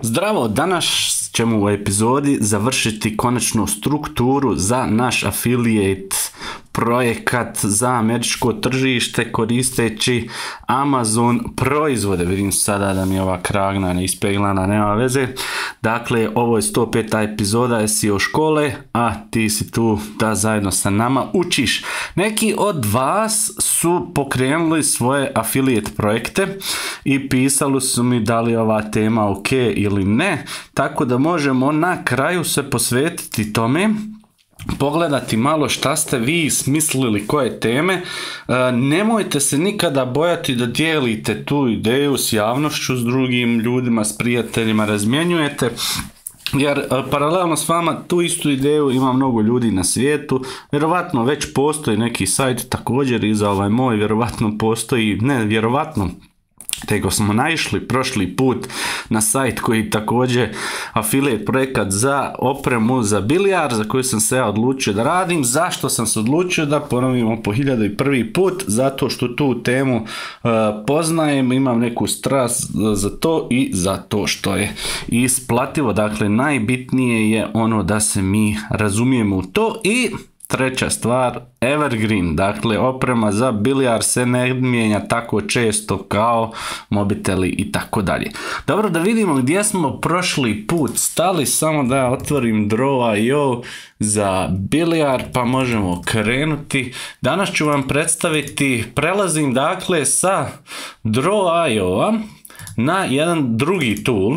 Zdravo, danas ćemo u epizodi završiti konačnu strukturu za naš affiliate projekat za američko tržište koristeći Amazon proizvode. Vidim sada da mi je ova kragna neispeglana, nema veze. Dakle, ovo je 105. epizoda SEO škole, a ti si tu da zajedno sa nama učiš. Neki od vas su pokrenuli svoje affiliate projekte i pisali su mi da li je ova tema ok ili ne, tako da možemo na kraju se posvetiti tome, pogledati malo šta ste vi smislili koje teme. Nemojte se nikada bojati da dijelite tu ideju s javnošću, s drugim ljudima, s prijateljima, razmjenjujete. Jer paralelno s vama tu istu ideju ima mnogo ljudi na svijetu, vjerovatno već postoji neki sajt također i za ovaj moj, vjerovatno postoji, ne vjerovatno, tego smo naišli prošli put na sajt koji također affiliate projekat za opremu za bilijar, za koju sam se ja odlučio da radim. Zašto sam se odlučio da ponovimo po 1001 put? Zato što tu temu poznajem, imam neku strast za to i zato što je isplativo. Dakle, najbitnije je ono da se mi razumijemo u to. I treća stvar, evergreen, dakle oprema za bilijar se ne mijenja tako često kao mobiteli i tako dalje. Dobro, da vidimo gdje smo prošli put stali, samo da ja otvorim Draw.io za bilijar pa možemo krenuti. Danas ću vam predstaviti, prelazim dakle sa Draw.io na jedan drugi tool,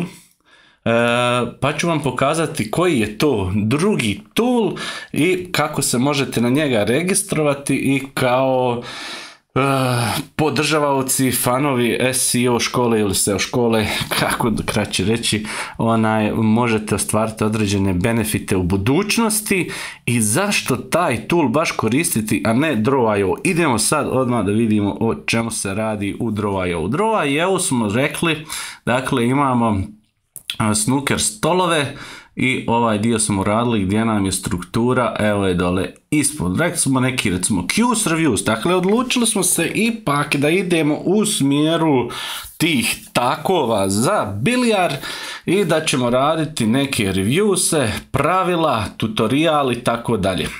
pa ću vam pokazati koji je to drugi tool i kako se možete na njega registrovati i kao podržavaoci, fanovi SEO škole ili SEO škole, kako kraće reći, možete ostvariti određene benefite u budućnosti. I zašto taj tool baš koristiti, a ne Draw.io? Idemo sad odmah da vidimo o čemu se radi u Draw.io. U Draw.io smo rekli, dakle imamo snooker stolove i ovaj dio smo radili gdje nam je struktura, evo je dole ispod. Rekli smo neki recimo Qs reviews, dakle odlučili smo se ipak da idemo u smjeru tih takova za bilijar i da ćemo raditi neke reviewse, pravila, tutorial i tako dalje.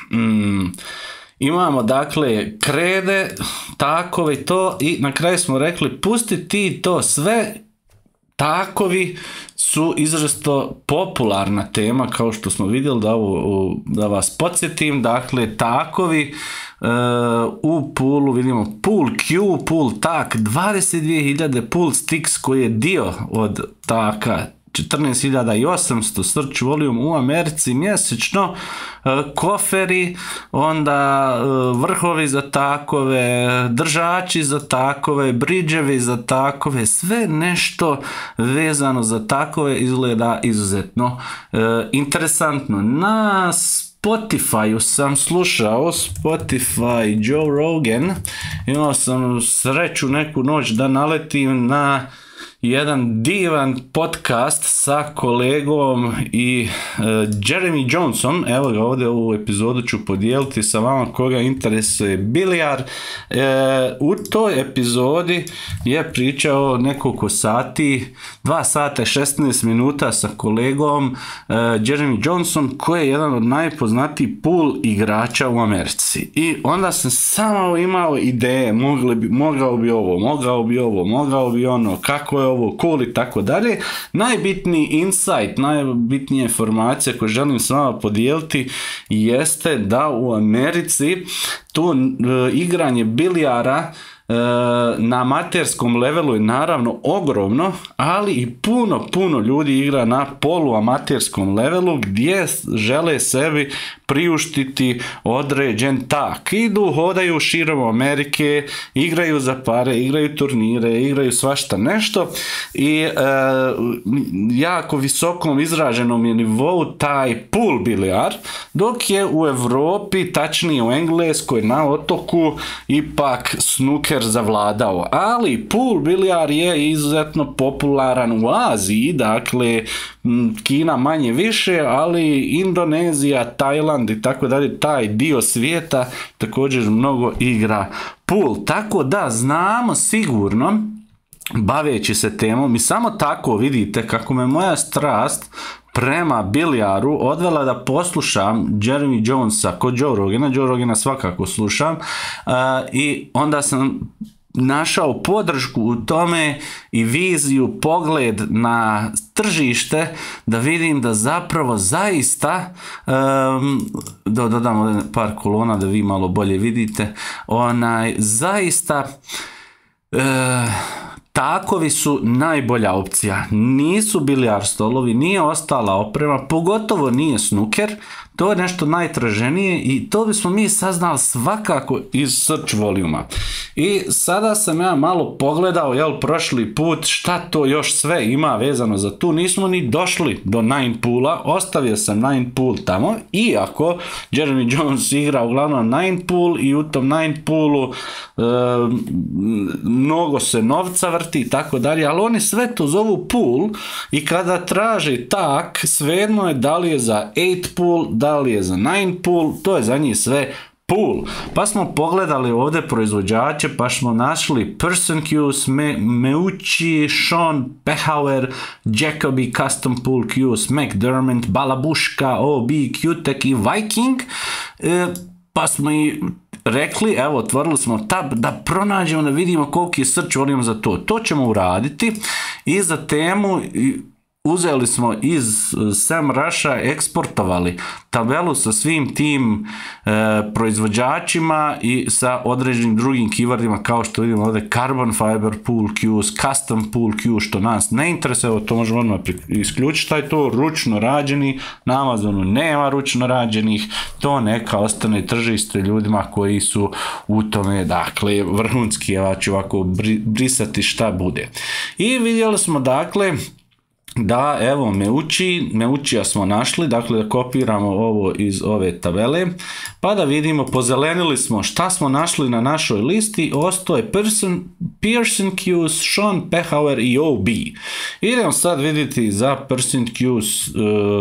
Imamo dakle krede, takove i to, i na kraju smo rekli pusti ti to sve. Takovi su izrazito popularna tema, kao što smo vidjeli, da vas podsjetim. Dakle, takovi u poolu vidimo pool Q, pool tak 22.000, pool sticks koji je dio od taka 14.800 search volume u Americi mjesečno, koferi, onda vrhovi za takove, držači za takove, bridževi za takove, sve nešto vezano za takove izgleda izuzetno interesantno. Na Spotify sam slušao Spotify Joe Rogan, imao sam sreću neku noć da naletim na jedan divan podcast sa kolegom i Jeremy Johnson. Evo ga ovdje, ovu epizodu ću podijeliti sa vama koga interesuje bilijar. U toj epizodi je pričao nekoliko sati, 2 sata i 16 minuta sa kolegom Jeremy Johnson, koji je jedan od najpoznatijih pool igrača u Americi. I onda sam samo imao ideje, mogao bi ovo, mogao bi ono, kako je ovo cool i tako dalje. Najbitniji insight, najbitnija informacija koju želim s vama podijeliti jeste da u Americi to igranje bilijara na amaterskom levelu je naravno ogromno, ali i puno ljudi igra na poluamaterskom levelu gdje žele sebi priuštiti određen tak. Idu, hodaju širom Amerike, igraju za pare, igraju turnire, igraju svašta nešto i jako visokom izraženom je nivou taj pool bilijar, dok je u Europi, tačnije u Engleskoj, na otoku, ipak snooker zavladao. Ali pool bilijar je izuzetno popularan u Aziji, dakle Kina manje više, ali Indonezija, Tajland i tako dalje, taj dio svijeta također mnogo igra pool. Tako da znamo sigurno baveći se temom i samo tako vidite kako me moja strast prema biljaru odvela da poslušam Jeremy Jonesa kod Joe Rogana svakako slušam i onda sam našao podršku u tome i viziju, pogled na tržište da vidim da zapravo zaista da dodam ovdje par kolona da vi malo bolje vidite, zaista takovi su najbolja opcija. Nisu bilijar stolovi, nije ostala oprema, pogotovo nije snooker. To je nešto najtraženije i to bismo mi saznali svakako iz search voluma. I sada sam ja malo pogledao, prošli put šta to još sve ima vezano za tu. Nismo ni došli do Nine Poola, ostavio sam Nine Pool tamo, iako Jeremy Jones igra uglavnom Nine Pool i u tom Nine Poolu mnogo se novca vrti i tako dalje, ali oni sve to zovu pool i kada traži tak, svejedno je da li je za 8 pool, da li je za 9 pool, to je za njih sve pool. Pa smo pogledali ovdje proizvođače, pa smo našli Person-Cuse, Meucci, Sean Pehauer, Jacobi, Custom Pool Cuse, McDermott, Balabuška, OB, Q-Tech i Viking. Pa smo i rekli, evo, otvorili smo tab da pronađemo, da vidimo koliki je search volume za to. To ćemo uraditi i za temu uzeli smo iz SEMrush-a, eksportovali tabelu sa svim tim proizvođačima i sa određenim drugim keywordima kao što vidimo ovdje Carbon Fiber Pool Cuse, Custom Pool Cuse, što nas ne interesuje, evo to možemo odmah isključiti, šta je to ručno rađeni, na Amazonu nema ručno rađenih, to neka ostane tržište ljudima koji su u tome, dakle, vrhunski, ja ću ovako brisati šta bude. I vidjeli smo, dakle, da, evo, Meuccija smo našli, dakle da kopiramo ovo iz ove tabele, pa da vidimo, pozelenili smo šta smo našli na našoj listi, ostaje Person-Cuse, Sean Pehauer i OB. Idemo sad vidjeti za Person-Cuse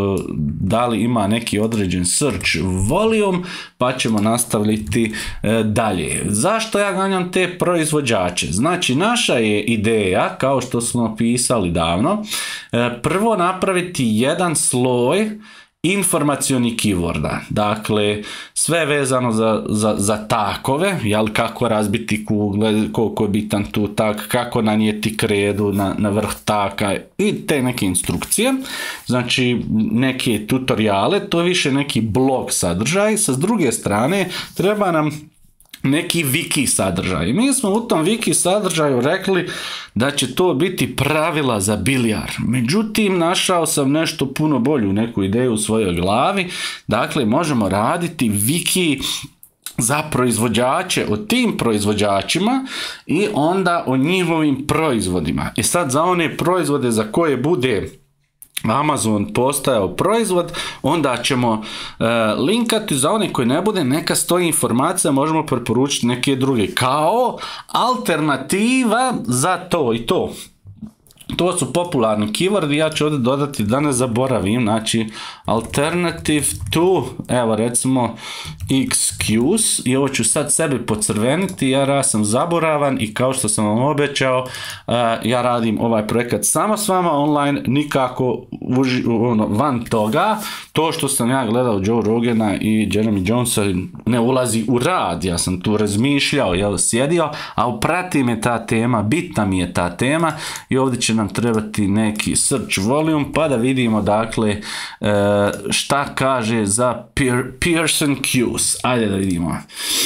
da li ima neki određen search volume, pa ćemo nastaviti dalje. Zašto ja ganjam te proizvođače? Znači, naša je ideja, kao što smo pisali davno, prvo napraviti jedan sloj informacioni keyworda, dakle sve vezano za takove, jel, kako razbiti kugle, koliko je bitan tu tak, kako nanijeti kredu na vrh taka i te neke instrukcije, znači neke tutoriale, to je više neki blog sadržaj. Sa druge strane treba nam neki wiki sadržaj. Mi smo u tom wiki sadržaju rekli da će to biti pravila za biljar. Međutim, našao sam nešto puno bolju, neku ideju u svojoj glavi. Dakle, možemo raditi wiki za proizvođače, o tim proizvođačima i onda o njihovim proizvodima. I sad za one proizvode za koje bude Amazon postajao proizvod, onda ćemo linkati, za one koji ne bude, neka stoji informacija, možemo preporučiti neke druge, kao alternativa za to i to. To su popularni keywordi, ja ću ovdje dodati da ne zaboravim, znači alternative to, evo recimo excuse, i ovo ću sad sebi pocrveniti jer ja sam zaboravan i kao što sam vam obećao, ja radim ovaj projekat samo s vama online, nikako van toga. To što sam ja gledao Joe Rogana i Jeremy Jonesa ne ulazi u rad, ja sam tu razmišljao, sjedio, a prati me ta tema, bitna mi je ta tema i ovdje će nam trebati neki search volume, pa da vidimo, dakle, šta kaže za Person-Cuse. Ajde da vidimo.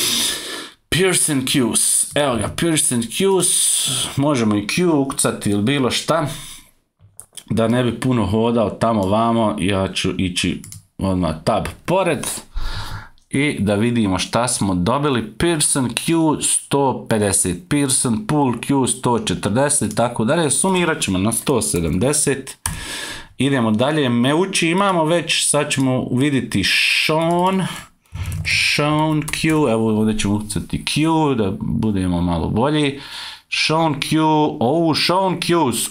Person-Cuse, evo ga, Person-Cuse, možemo i Q ukucati ili bilo šta, da ne bi puno hodao tamo vamo, ja ću ići odmah tab pored i da vidimo šta smo dobili. Person-Cuse 150, Person Pool Cuse 140, tako dalje, sumirat ćemo na 170. Idemo dalje, Meucci imamo već, sad ćemo vidjeti Sean Q, evo ovdje ćemo ukucati Q da budemo malo bolji. Sean Cuse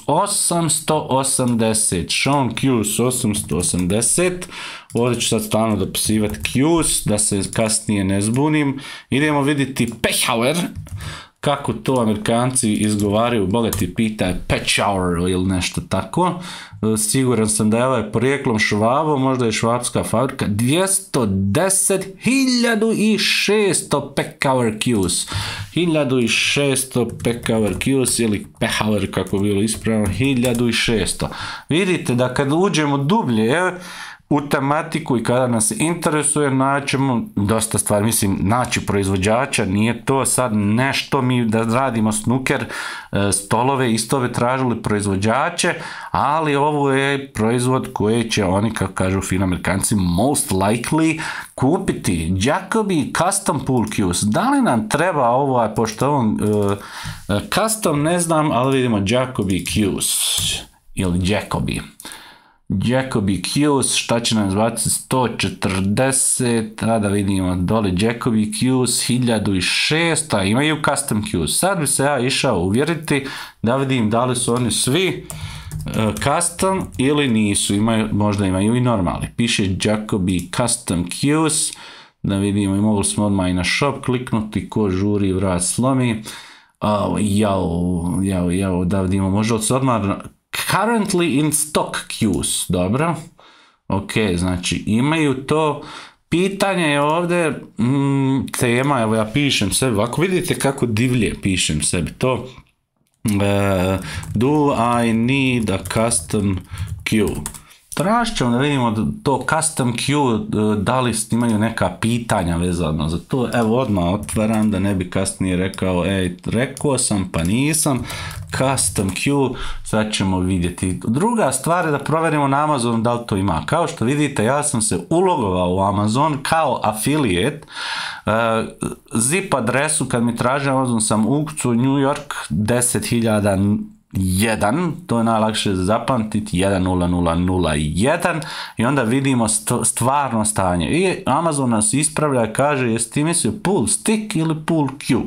880, Sean Cuse 880, ovdje ću sad stalno dopisivati Cuse, da se kasnije ne zbunim. Idemo vidjeti Pehauer, kako to Amerikanci izgovaraju, bogati pita Peshawar ili nešto tako. Siguran sam da je ovaj porijeklom Švabo, možda je švabska fabrika. 210.600 Peshawar Qs. 1600 Peshawar Qs ili Peshawar kako bi bilo ispravno, 1600. Vidite da kad uđemo dublje u tematiku i kada nas interesuje, naćemo dosta stvari, mislim, naći proizvođača, nije to sad nešto mi da radimo snooker, stolove, istove tražili proizvođače, ali ovo je proizvod koji će oni, kako kažu fino Amerikanci, most likely kupiti. Jacobi Custom Pool Cues, da li nam treba ovo, pošto on custom ne znam, ali vidimo Jacobi Cues, ili Jacobi Qs, šta će nam zvati 140, a da vidimo dole Jacobi Qs 1600, imaju custom Qs. Sad bi se ja išao uvjeriti da vidim da li su oni svi custom ili nisu, možda imaju i normalni. Piše Jacobi Custom Qs, da vidimo i mogli smo odmah i na shop kliknuti, ko žuri vrat slomi. Da vidimo, možda se odmah currently in stock Qs, dobro, ok, znači imaju to, pitanje je ovdje, tema, evo ja pišem sebi, ovako vidite kako divlje pišem sebi to, do I need a custom Q? Tražit ćemo da vidimo to custom Q, da li imaju neka pitanja vezano za to, evo odmah otvaram da ne bi kasnije rekao, rekao sam pa nisam, custom Q, sad ćemo vidjeti. Druga stvar je da provjerimo na Amazonu da li to ima. Kao što vidite, ja sam se ulogovao u Amazon kao affiliate, zip adresu kad mi traži Amazon sam ukucao New York 10.001, to je najlakše zapamtiti, 10001 i onda vidimo stvarno stanje. I Amazon nas ispravlja i kaže, jesi ti mislio pool stick ili pool Q?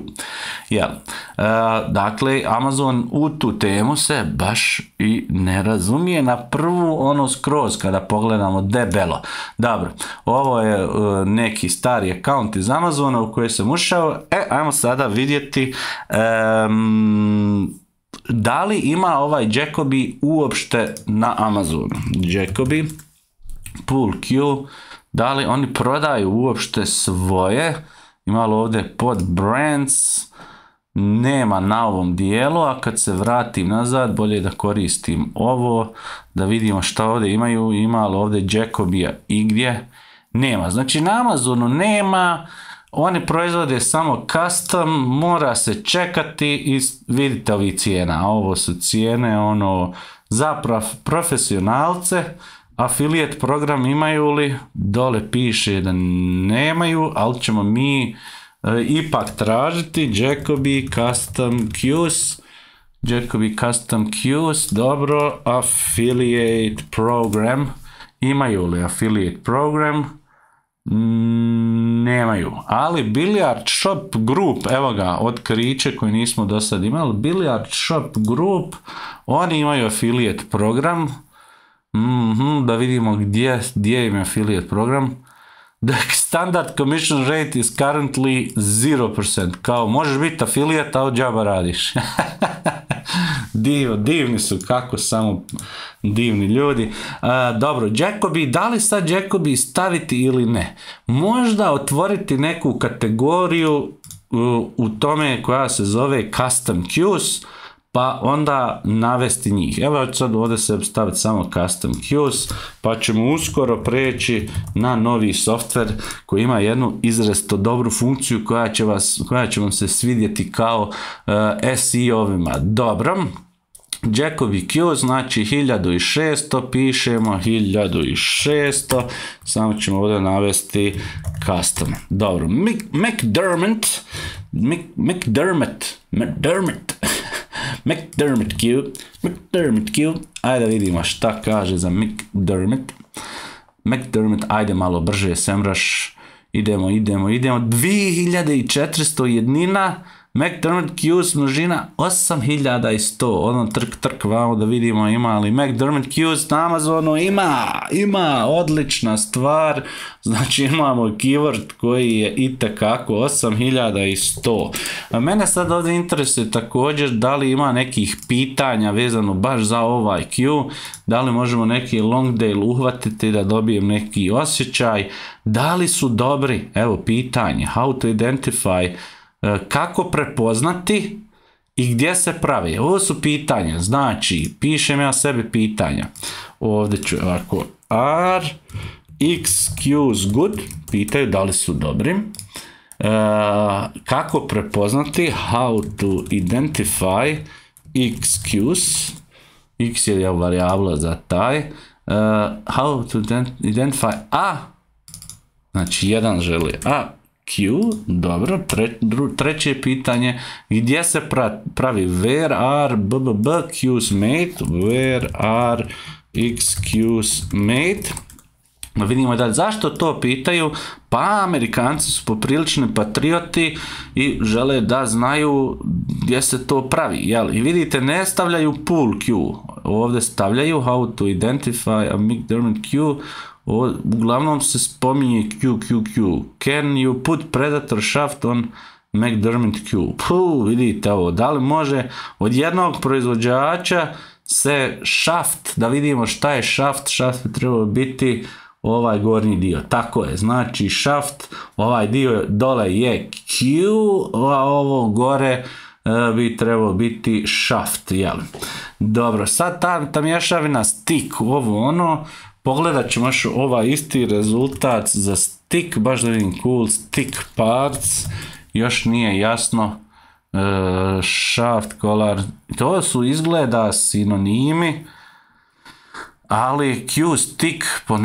Dakle, Amazon u tu temu se baš i ne razumije na prvu ono skroz kada pogledamo debelo. Dobro, ovo je neki stari account iz Amazona u koji sam ušao. Ajmo sada vidjeti da li ima ovaj Jacobi uopšte na Amazonu. Jacobi, Pool Q, da li oni prodaju uopšte svoje, ima li ovdje pod brands, nema na ovom dijelu, a kad se vratim nazad, bolje da koristim ovo, da vidimo šta ovdje imaju, ima li ovdje Jacobija i gdje, nema. Znači na Amazonu nema, oni proizvode samo custom, mora se čekati i vidite ovi cijena. Ovo su cijene za profesionalce. Affiliate program imaju li? Dole piše da nemaju, ali ćemo mi ipak tražiti Jacobi Custom Qs. Jacobi Custom Qs, dobro, affiliate program. Imaju li affiliate program? Nemaju, ali Billiard Shop Group, evo ga, otkriće koji nismo do sad imali, Billiard Shop Group, oni imaju affiliate program, da vidimo gdje im je affiliate program. The standard commission rate is currently 0%, kao možeš biti affiliate, a od džaba radiš. Divni su, kako samo divni ljudi. Dobro, Jacobi, da li sad Jacobi staviti ili ne? Možda otvoriti neku kategoriju u tome koja se zove Custom Qs, pa onda navesti njih. Evo sad ovdje se staviti samo Custom Qs, pa ćemo uskoro preći na novi software koji ima jednu izrazito dobru funkciju koja će vam se svidjeti kao SEO-ovima. Dobro, Jacobi Q, znači 1600, pišemo 1600, samo ćemo ovdje navesti custom. Dobro, McDermott Q, ajde vidimo šta kaže za McDermott, ajde malo brže semraš, idemo, 2400 jednina, McDermott Q's množina 8100. Ono trk vamo da vidimo ima li McDermott Q's na Amazonu. Ima, odlična stvar. Znači imamo keyword koji je itekako 8100. A mene sad ovdje interesuje također da li ima nekih pitanja vezano baš za ovaj Q, da li možemo neki Longdale uhvatiti da dobijem neki osjećaj, da li su dobri, evo pitanje, how to identify, kako prepoznati i gdje se pravi. Ovo su pitanja, znači pišem ja sebi pitanja. Ovdje ću ovako are XQs good, pitaju da li su dobri. Kako prepoznati, how to identify XQs, X je varijabla za taj, how to identify A, znači jedan želi A, Q, dobro, treće pitanje, gdje se pravi, where are Qs made, where are XQs made. Vidimo dalje, zašto to pitaju? Pa Amerikanci su poprilični patrioti i žele da znaju gdje se to pravi. I vidite, ne stavljaju pool Q, ovdje stavljaju how to identify a McDermott Q, uglavnom se spominje Q. Can you put predator shaft on McDermott Q? Vidite ovo, da li može od jednog proizvođača se shaft, da vidimo šta je shaft, shaft bi trebalo biti ovaj gornji dio, tako je, znači shaft, ovaj dio dole je Q, a ovo gore bi trebalo biti shaft, jel? Dobro, sad ta mješavina stick, ovo ono, pogledat ćemo još ovaj isti rezultat za stick, baš da vidim cool, stick parts, još nije jasno, shaft, collar, to su izgleda sinonimi, ali Q-stick po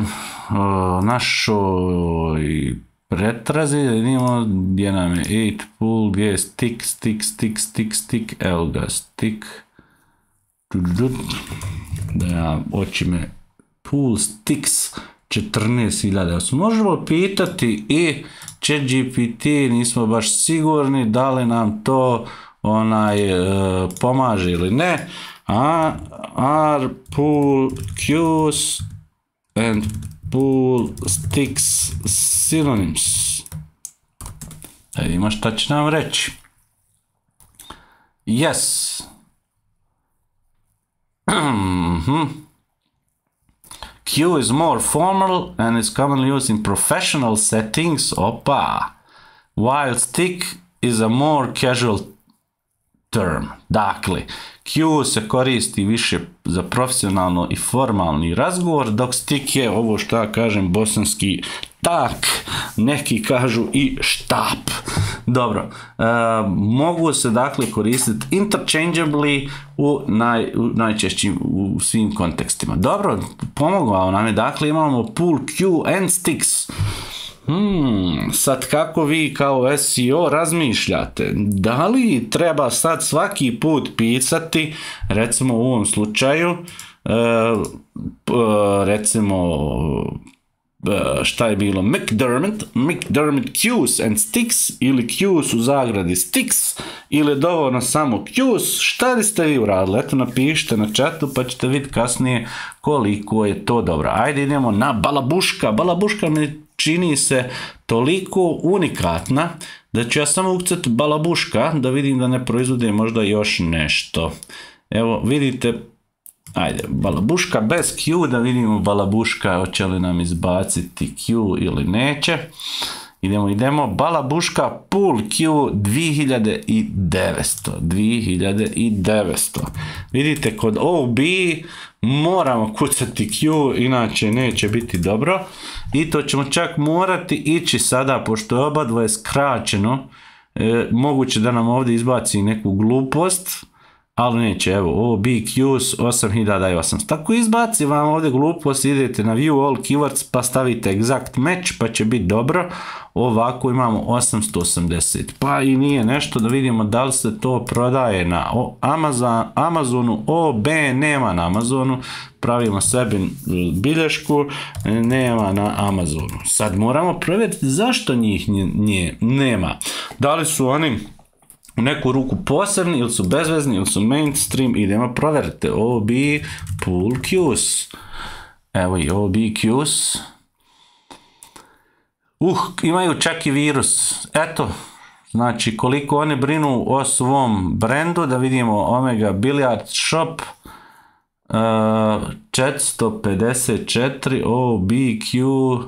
našoj pretrazi, vidimo gdje nam je 8 pool, gdje je stick, evo ga, stick, da ja oči me, pool sticks 14.000. Možemo pitati i ChatGPT, nismo baš sigurni da li nam to pomaže ili ne. Are pool Qs and pool sticks synonyms? Da vidimo šta će nam reći. Yes. Q is more formal and is commonly used in professional settings. Opa. While stick is a more casual term. Dakle, Q se koristi više za profesionalno i formalni razgovor, dok stick je ovo što ja kažem bosanski tak, neki kažu i štap. Dobro, mogu se dakle koristiti interchangeably u najčešćim u svim kontekstima. Dobro, pomogao nam je, dakle imamo pool Q and sticks. Sad kako vi kao SEO razmišljate? Da li treba sad svaki put pisati, recimo u ovom slučaju, recimo šta je bilo, McDermott Qs and sticks, ili Qs u zagradi sticks, ili dovoljno samo Qs, šta biste vi uradili? Eto, napišite na chatu pa ćete vidjeti kasnije koliko je to dobro. Ajde idemo na balabuška. Balabuška mi čini se toliko unikatna da ću ja samo ukucati balabuška da vidim da ne proizvode možda još nešto. Evo vidite, ajde, balabuška bez Q, da vidimo balabuška hoće li nam izbaciti Q ili neće. Idemo, balabuška pool Q 2900. Vidite, kod OB moramo kucati Q, inače neće biti dobro. I to ćemo čak morati ići sada, pošto je oba dvoje skraćeno, moguće da nam ovdje izbaci neku glupost, ali neće, evo, OBQs 8800. Tako izbaci vam ovdje glupost, idete na view all keywords pa stavite exact match pa će biti dobro. Ovako imamo 880. Pa i nije nešto, da vidimo da li se to prodaje na Amazonu. OB nema na Amazonu. Pravimo sebi bilješku, nema na Amazonu. Sad moramo provjeriti zašto njih nema. Da li su oni u neku ruku posebni, ili su bezvezni, ili su mainstream, idemo provjeriti. OB Pool Cues. Evo i OB Cues. Imaju čak i virus. Eto, znači koliko oni brinu o svom brendu, da vidimo Omega Billiard Shop, 454 OBQ,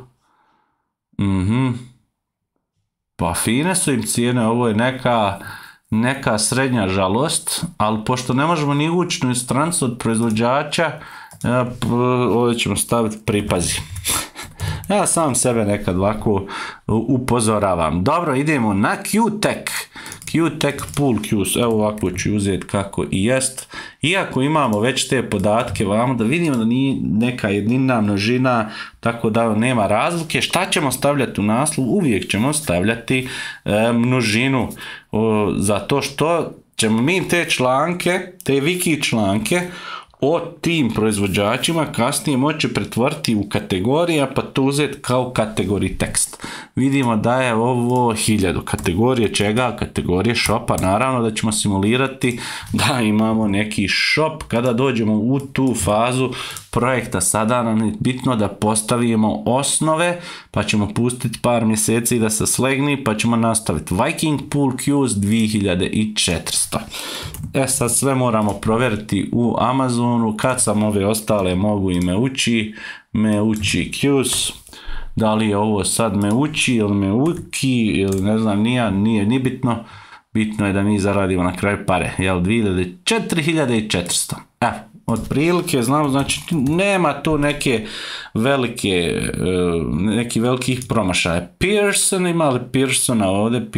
pa fine su im cijene, ovo je neka srednja žalost, ali pošto ne možemo ni ući u strancu od proizvođača, ovdje ćemo staviti pripazi. Ja sam sebe nekad ovako upozoravam. Dobro, idemo na Q-Tech. Q-Tech Pool Cues. Evo ovako ću uzeti kako i jest. Iako imamo već te podatke vamo, da vidimo da nije neka jednina, množina, tako da nema razlike. Šta ćemo stavljati u naslov? Uvijek ćemo stavljati množinu. Zato što ćemo mi te članke, te wiki članke, o tim proizvođačima kasnije moći pretvoriti u kategorija, pa to uzeti kao kategoriji tekst. Vidimo da je ovo 1000. Kategorije čega? Kategorije shopa. Naravno da ćemo simulirati da imamo neki shop kada dođemo u tu fazu projekta. Sada nam je bitno da postavimo osnove, pa ćemo pustiti par mjeseci da se slegni, pa ćemo nastaviti Viking Pool Cues 2400. Sad sve moramo provjeriti u Amazonu, kad sam ove ostale mogu i me uči Cues, da li je ovo sad me uči ili me uki ili ne znam, nije ni bitno, bitno je da mi zaradimo na kraju pare, jel, 4400, evo. Otprilike, znamo, znači nema tu neki velikih promašaja. Pearson, ima li Pearsona ovdje?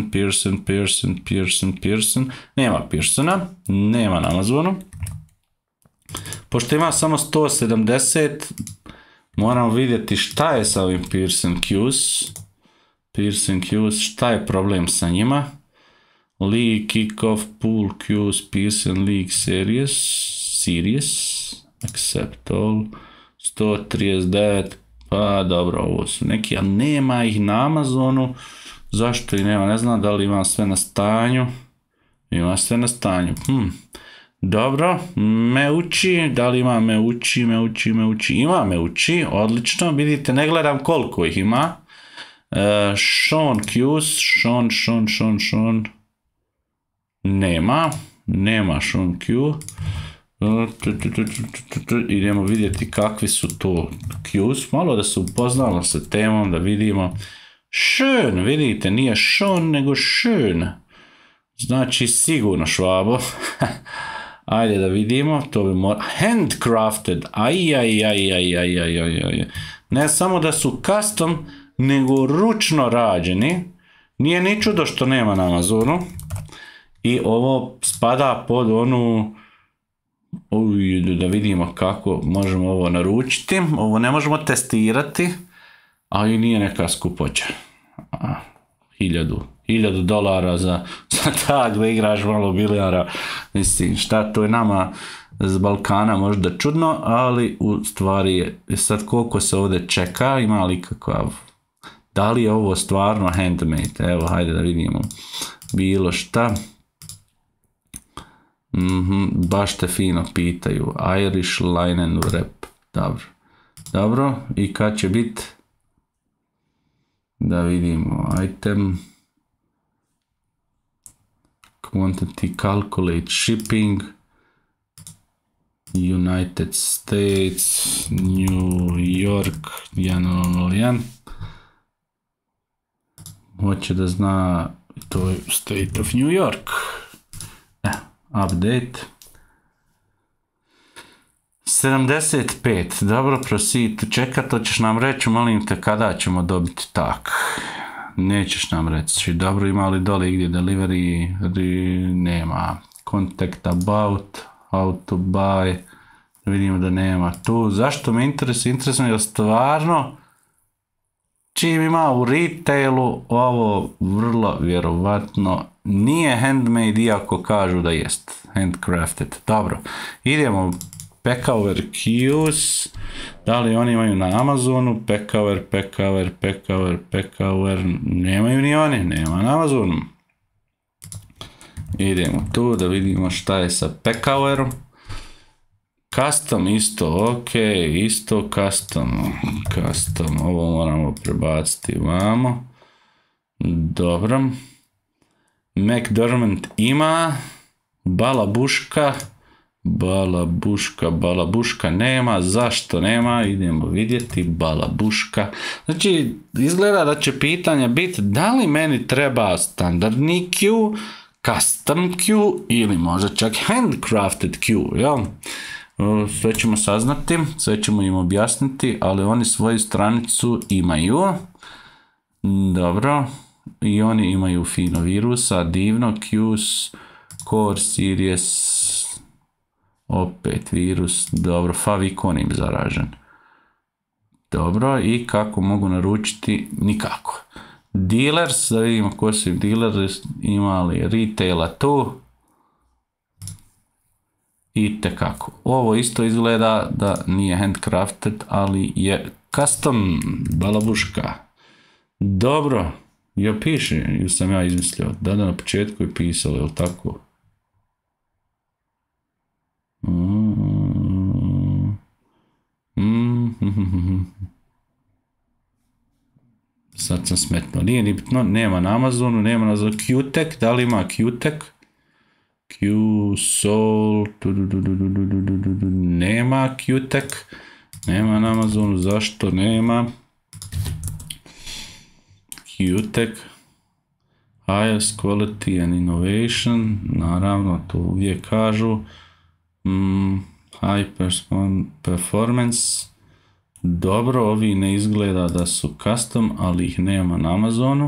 Pearson. Nema Pearsona, nema na Amazonu. Pošto ima samo 170, moramo vidjeti šta je sa ovim Pearson Cues, šta je problem sa njima. League, Kickoff, Pool Cues, Pearson League Series, accept all, 139, pa dobro, ovo su neki, ali nema ih na Amazonu. Zašto ih nema? Ne znam, da li ima sve na stanju. Ima sve na stanju. Dobro, me uči, da li ima me uči, ima me uči, odlično, vidite, ne gledam koliko ih ima. Sean Cues, Sean, nema Sean Q. Idemo vidjeti kakvi su to Cues, malo da se upoznamo sa temom, da vidimo. Schön, vidite, nije Sean nego schön, znači sigurno Švabo. Ajde da vidimo, to bi moralo, handcrafted, aj, ne samo da su custom, nego ručno rađeni, nije ni čudo što nema na Amazonu. I ovo spada pod onu, da vidimo kako možemo ovo naručiti. Ovo ne možemo testirati, ali nije neka skupoća. $1000 za tak da igraš malo bilijara. Mislim, šta to je nama z Balkana možda čudno, ali u stvari je. Sad koliko se ovdje čeka, ima li kakav, da li je ovo stvarno handmade? Evo, hajde da vidimo bilo šta. Baš te fino pitaju. Irish linen wrap. Dobro. I kad će biti? Da vidimo. Item. Quantity calculate shipping. United States. New York. 1001. Hoće da zna, to je State of New York. Update 75, dobro, proceed, čeka, to ćeš nam reći, molim te, kada ćemo dobiti tak, nećeš nam reći, dobro, ima li dole gdje delivery, nema, contact about, how to buy, vidimo da nema tu, zašto me interesuje je stvarno, čim ima u retailu, ovo vrlo vjerovatno nije handmade, iako kažu da jest handcrafted. Dobro, idemo Peckover Cues, da li oni imaju na Amazonu? Peckover, nemaju ni oni, nema na Amazonu. idemo tu da vidimo šta je sa Pekauerom. Custom isto, ok, isto custom, ovo moramo prebaciti vamo. Dobro. McDermott ima, Balabuška nema, zašto nema, idemo vidjeti, Balabuška. Znači, izgleda da će pitanja biti da li meni treba standardni queue, custom queue ili možda čak handcrafted queue, jel? Sve ćemo saznati, sve ćemo im objasniti, ali oni svoju stranicu imaju. Dobro, i oni imaju fino virusa, divno, queues, core series, opet virus, dobro, favicon im zaražen. Dobro, i kako mogu naručiti? Nikako. Dealers, da vidimo ko su dealers, imali retaila tu. I tekako. Ovo isto izgleda da nije handcrafted, ali je custom, Balabuška. Dobro, ja piše, ili sam ja izmislio, da na početku je pisalo, je li tako? Sad sam smetno, nije ni bitno, nema na Amazonu, nema na Qtek, da li ima Qtek? Qsol, nema Qtek, nema na Amazonu, zašto nema? Qtek, highest quality and innovation, naravno to uvijek kažu, high performance, dobro, ovi ne izgleda da su custom, ali ih nema na Amazonu.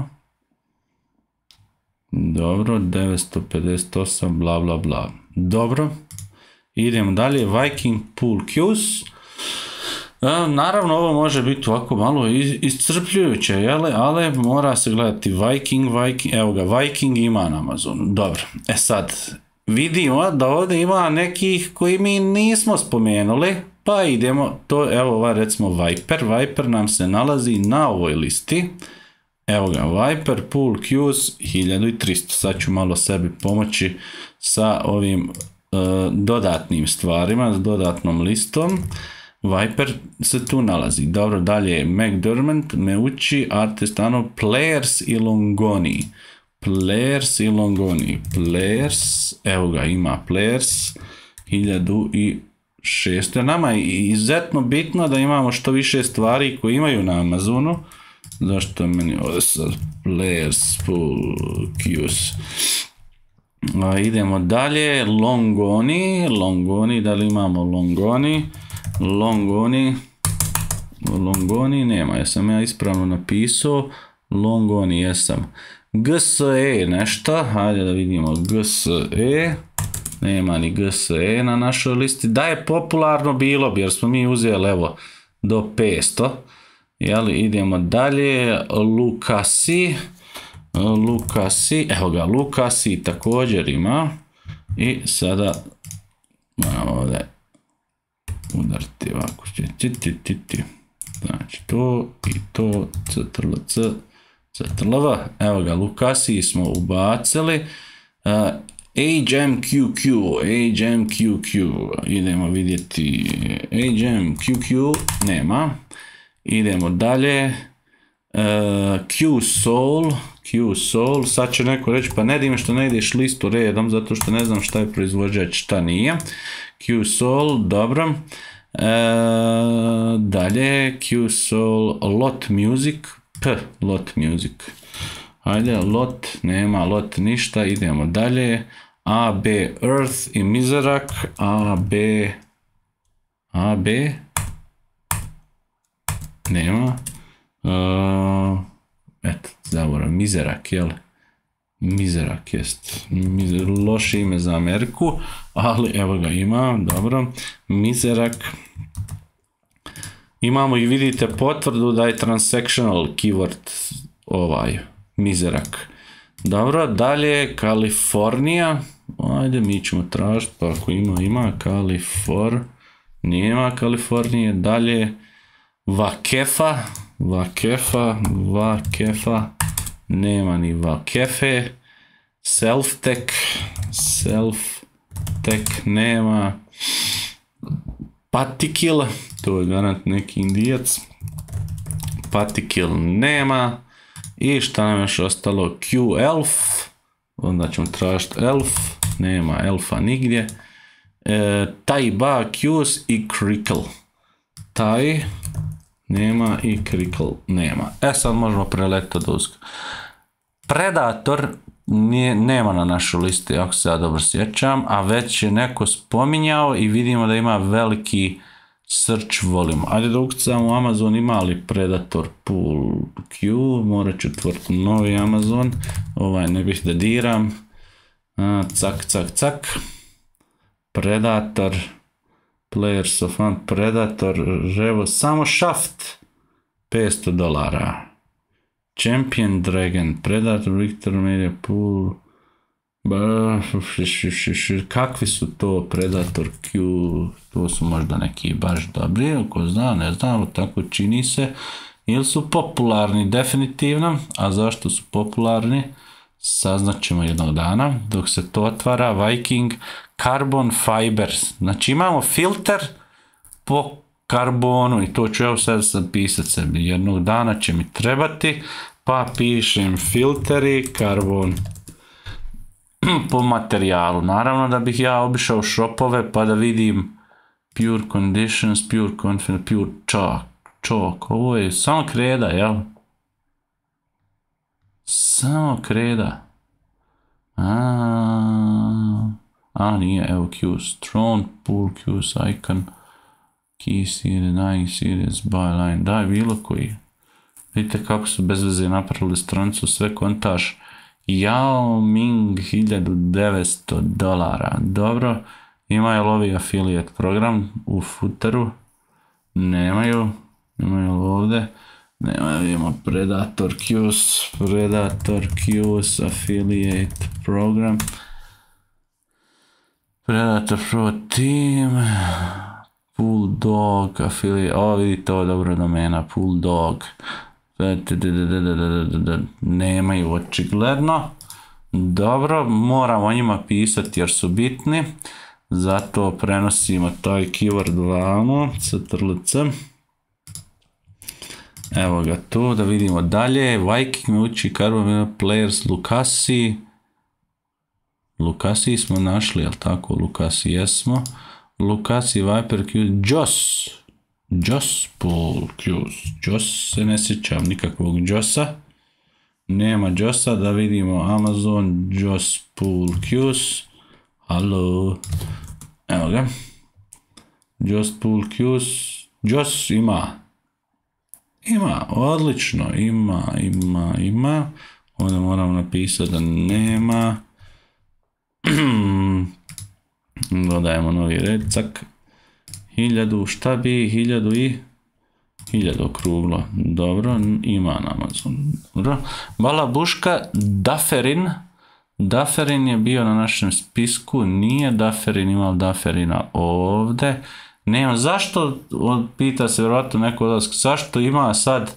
Dobro, 958, bla bla bla. Dobro, idemo dalje, Viking Pool Queues. Naravno, ovo može biti ovako malo iscrpljujuće, ali mora se gledati Viking, evo ga, Viking ima na Amazonu. Dobro, sad, vidimo da ovdje ima nekih koji mi nismo spomenuli, pa idemo, to evo ovaj recimo Viper nam se nalazi na ovoj listi. Evo ga, Viper Pool Queues 1300, sad ću malo sebi pomoći sa ovim dodatnim stvarima, s dodatnom listom. Viper se tu nalazi. Dobro, dalje je McDermott, me uči Artistano, Players i Longoni. Players, evo ga, ima Players 1600. Nama je izuzetno bitno da imamo što više stvari koje imaju na Amazonu. Zašto meni ovdje sad Players Pool Queues. Idemo dalje, Longoni, da li imamo Longoni nema, jesam ja ispravno napisao, Longoni jesam. GSE nešto, hajde da vidimo GSE, nema ni GSE na našoj listi, da je popularno bilo bi jer smo mi uzeli evo do 500. Idemo dalje, Lucasi, evo ga, Lucasi također ima i sada moramo ovdje udariti ovako, znači to i to, CTRL, evo ga, Lucasi smo ubacili, HMQQ, idemo vidjeti, HMQQ nema. Idemo dalje, Qsol, sad će neko reći pa ne dime što ne ideš listu redom zato što ne znam šta je proizvođač, šta nije. Qsol, dobro. Dalje, Qsol, Lot Music, ajde, Lot, nema Lot ništa, idemo dalje. AB Earth i Mizerak, AB, nema. Eto, zaborav, Mizerak, jel? Mizerak jest. Loše ime za Ameriku, ali evo ga ima, dobro. Mizerak. Imamo i vidite potvrdu da je transactional keyword ovaj, Mizerak. Dobro, dalje, Kalifornija. Ajde, mi ćemo tražiti, pa ako ima, Nema Kalifornije. Dalje, Vakefa, nema ni Vakefe. Self-tech nema. Particle, to je garant neki indijac. Particle nema. I šta nam još ostalo? Q-elf. Onda ćemo tražiti elf. Nema elfa nigdje. Taiba, Qs i Crickle. Tai nema i Crickle nema. Sad možemo preletati od uzka. Predator nema na našoj listi, ako se ja dobro sjećam, a već je neko spominjao i vidimo da ima veliki search volume. Ajde da ukucam u Amazon, ima li Predator Pool Q, morat ću otvoriti novi Amazon, ovaj ne bih da diram. Cak. Predator, Players of Fun, Predator, Revo, samo Shaft, $500. Champion Dragon, Predator, Victor Media Pool, kakvi su to Predator Q, to su možda neki baš dobri, ako zna, ne znam, tako čini se, ili su popularni definitivno, a zašto su popularni, saznat ćemo jednog dana, dok se to otvara. Viking, Carbon Fibers, znači imamo filter po karbonu i to ću evo sad zapisati sebi, jednog dana će mi trebati, pa pišem filteri, karbon po materijalu. Naravno da bih ja obišao shopove pa da vidim Pure Conditions, Pure Confidence, Pure Chalk, ovo je samo kreda, jel? Samo kreda. Nije, evo Qs, Throne, Pool Qs, Icon, Key Series, Nine Series, Byline, daj bilo koji. Vidite kako su bez veze napravili stranicu, sve kontaž. Yao Ming, $1900. Dobro, imaju li ovi affiliate program u footeru? Nemaju. Imaju li ovdje? Nemaju, imamo Predator Qs, affiliate program. Predator Pro Team, Bulldog, affiliate, ovo vidite, ovo je dobra domena, Bulldog, nemaju očigledno. Dobro, moramo o njima pisati jer su bitni, zato prenosimo taj keyword vamo, ctrlc. Evo ga tu, da vidimo dalje. Viking uči Carbon Players, Lucasi smo našli, jel tako? Lucasi jesmo. Lucasi, Viper Q, Joss Pool Qs. Joss se ne sjećam nikakvog Jossa. Nema Jossa, da vidimo Amazon, Joss Pool Qs. Halo. Evo ga. Joss Pool Qs. Joss ima. Odlično. Ima. Onda moramo napisati da nema. Dodajemo novi red, cak. 1000, šta bi, 1000 okruglo, dobro, ima na Amazon, dobro. Balabuška, Daferin je bio na našem spisku, nije Daferin, imao Daferina ovdje, nema, zašto, pita se vjerojatno neko od vas, zašto ima sad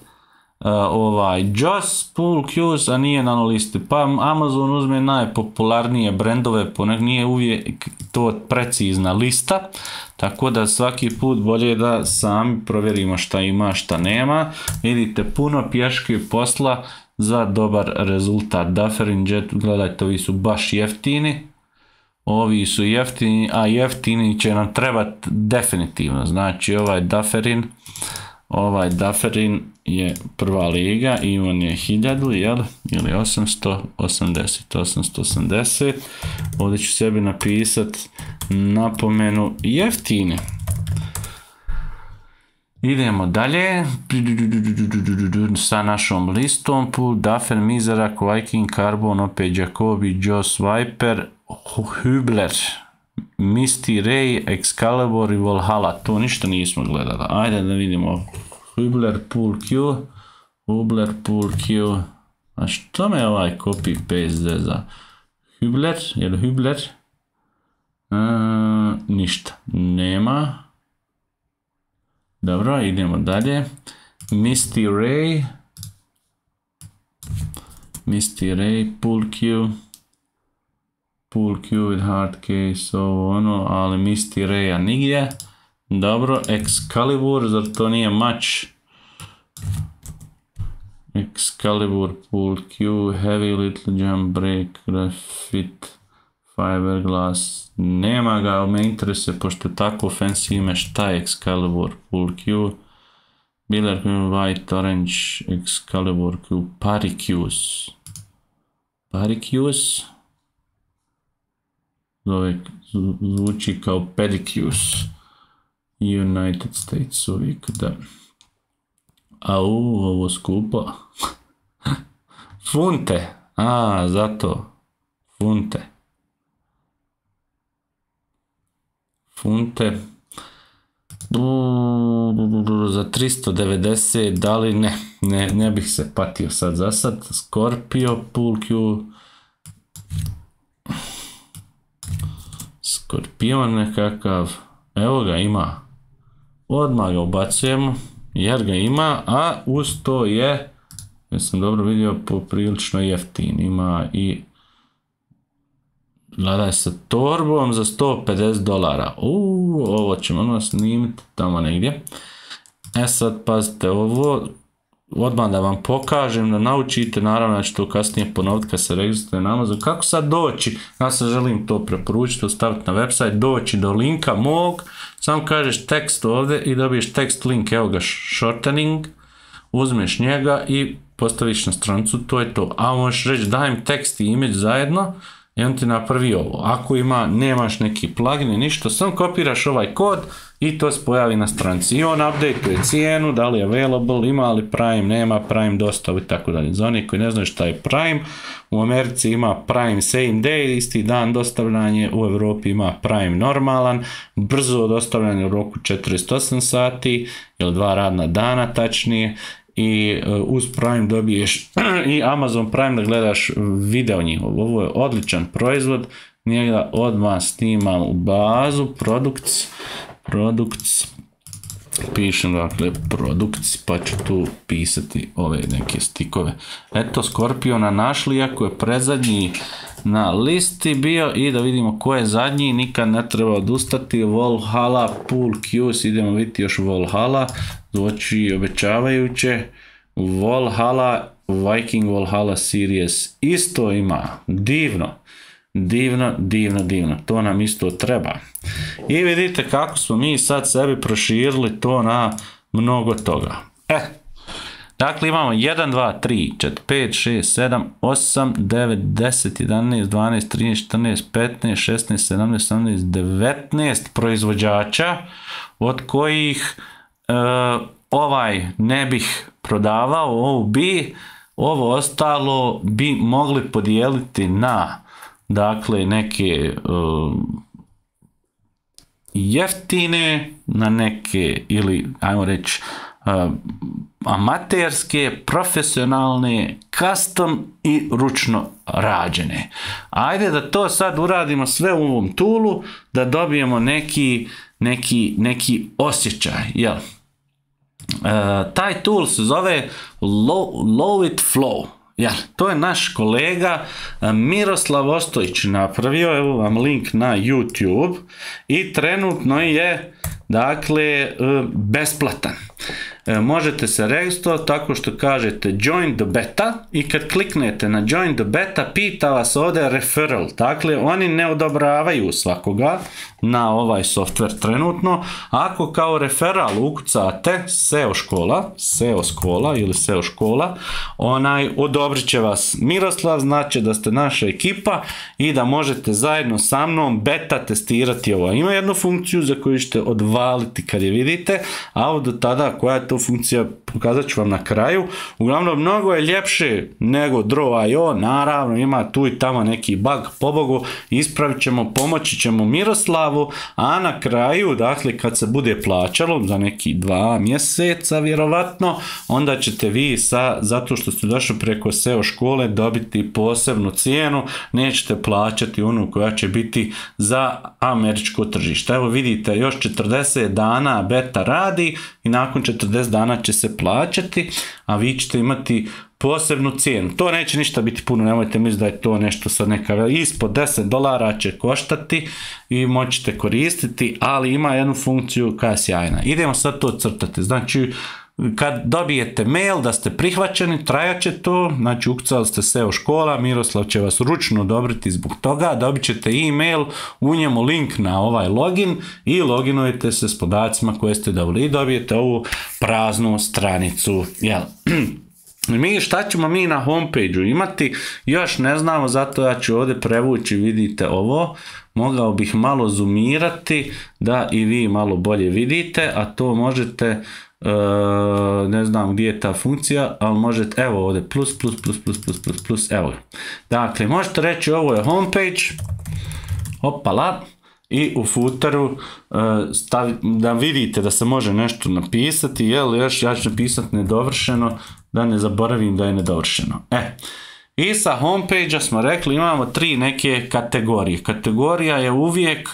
Joss Pool Qs, a nije na listi, pa Amazon uzme najpopularnije brendove, nije uvijek to precizna lista, tako da svaki put bolje da sami provjerimo šta ima, šta nema. Vidite, puno pješke posla za dobar rezultat. Dufferin Jet, gledajte, ovi su baš jeftini, ovi su jeftini, a jeftini će nam trebati definitivno, znači ovaj Dufferin je prva liga i on je 1000, jel? Ili 880. Ovdje ću sebi napisati napomenu jeftini. Idemo dalje sa našom listom. Pool, Duffer, Miserak, Viking, Carbon, opet Jacobi, Joss, Viper, Hubler, Misty Ray, Excalibur i Valhalla. To ništa nismo gledali. Ajde da vidimo. Hubler Pool Q. A što me ovaj copy paste za Hubler? Je li Hubler? Ništa. Nema. Dobro, idemo dalje. Misty Ray Pool Q. Pool Q with hard case, ovo ono, ali Misty Raya nigdje. Dobro, Excalibur, zar to nije mač? Excalibur, Pool Q, Heavy, Little Jump Break, Graphite, Fiberglass, nema ga, ali me interesuje, pošto je tako fancy ime, šta je Excalibur, Pool Q, Biller Q, White, Orange, Excalibur Q, Paricuse. Paricuse? Zvuči kao Pedicuse. United States uvijek, da. Ovo skupo. Funte. Zato. Funte. Za 390, da li ne bih se patio sad za sad. Scorpio, Pool Q. Skorpion nekakav. Evo ga ima. Odmah ga ubacujemo. Jer ga ima, a uz to je, ja sam dobro vidio, poprilično jeftin. Ima i gledaj sa torbom za $150. Ovo ćemo ono snimiti tamo negdje. Sad pazite ovo, odmah da vam pokažem, da naučite, naravno da ću to kasnije ponoviti kad se registruje na Amazon. Kako sad doći, ja sad želim to preporučiti, staviti na website, doći do linka mog, samo kažeš tekst ovdje i dobiješ tekst link, evo ga, shortening, uzmeš njega i postaviš na stranicu, to je to. A možeš reći dajem tekst i image zajedno i on ti napravi ovo. Ako nemaš neki plugin, ništa, samo kopiraš ovaj kod i to se pojavi na stranici. I on updateuje cijenu, da li je available, ima li Prime, nema Prime, dostavu i tako dalje. Za onih koji ne znaju šta je Prime, u Americi ima Prime same day, isti dan dostavljanje, u Europi ima Prime normalan, brzo dostavljanje u roku 48 sati, ili 2 radna dana tačnije, i uz Prime dobiješ i Amazon Prime da gledaš video njihov. Ovo je odličan proizvod, njega odmah snimam u bazu, products, pišem dakle products, pa ću tu pisati ove neke stikove. Eto, Skorpiona našli, iako je predzadnji na listi bio, i da vidimo ko je zadnji, nikad ne treba odustati. Valhalla, Pool Qs, idemo vidjeti još Valhalla, zvuči obećavajuće. Valhalla, Viking Valhalla Series isto ima, divno, to nam isto treba. I vidite kako smo mi sad sebi proširili to na mnogo toga. Dakle, imamo 1, 2, 3, 4, 5, 6, 7, 8, 9, 10, 11, 12, 13, 14, 15, 16, 17, 18, 19 proizvođača, od kojih ovaj ne bih prodavao, ovo ostalo bi mogli podijeliti na, dakle, neke jeftine, na neke, ili ajmo reći amaterske, profesionalne, custom i ručno rađene. Ajde da to sad uradimo sve u ovom toolu, da dobijemo neki osjećaj, jel? Taj tool se zove Loveit Flow. To je naš kolega Miroslav Ostojić napravio, evo vam link na YouTube, i trenutno je, dakle, besplatan. Možete se registrovati tako što kažete join the beta, i kad kliknete na join the beta pita vas ovdje referral. Dakle, oni ne odobravaju svakoga na ovaj software trenutno. Ako kao referral ukucate SEO škola, odobrit će vas Miroslav, znači da ste naša ekipa i da možete zajedno sa mnom beta testirati ovo. Ima jednu funkciju za koju ćete odvaliti kad je vidite, a do tada koja je to funkcija pokazat ću vam na kraju. Uglavnom, mnogo je ljepše nego Draw.io, naravno ima tu i tamo neki bug, pobogu, ispravit ćemo, pomoći ćemo Miroslavu, a na kraju, dakle, kad se bude plaćalo za neki 2 mjeseca vjerovatno, onda ćete vi zato što ste došli preko SEO škole dobiti posebnu cijenu, nećete plaćati onu koja će biti za američko tržište. Evo vidite, još 40 dana beta radi i nakon 40 dana će se plaćati. plaćati, a vi ćete imati posebnu cijenu. To neće ništa biti puno, nemojte misliti da je to nešto sad neka, ispod $10 će koštati i moćete koristiti, ali ima jednu funkciju koja je sjajna. Idemo sad to crtati, znači kad dobijete mail da ste prihvaćeni, trajat će to, znači ukucali ste SEO škola, Miroslav će vas ručno odobriti zbog toga, dobit ćete e-mail, u njemu link na ovaj login i loginujete se s podacima koje ste dobili i dobijete ovu praznu stranicu, jel? Šta ćemo mi na homepage-u imati, još ne znamo, zato ja ću ovdje prevući, vidite ovo, mogao bih malo zoomirati da i vi malo bolje vidite, a to možete, ne znam gdje je ta funkcija, ali možete, evo ovdje, plus, evo ga. Dakle, možete reći ovo je homepage, opala, i u footeru da vidite da se može nešto napisati, jel, još ja ću napisati nedovršeno, da ne zaboravim da je nedovršeno. I sa homepage-a smo rekli imamo 3 neke kategorije. Kategorija je uvijek,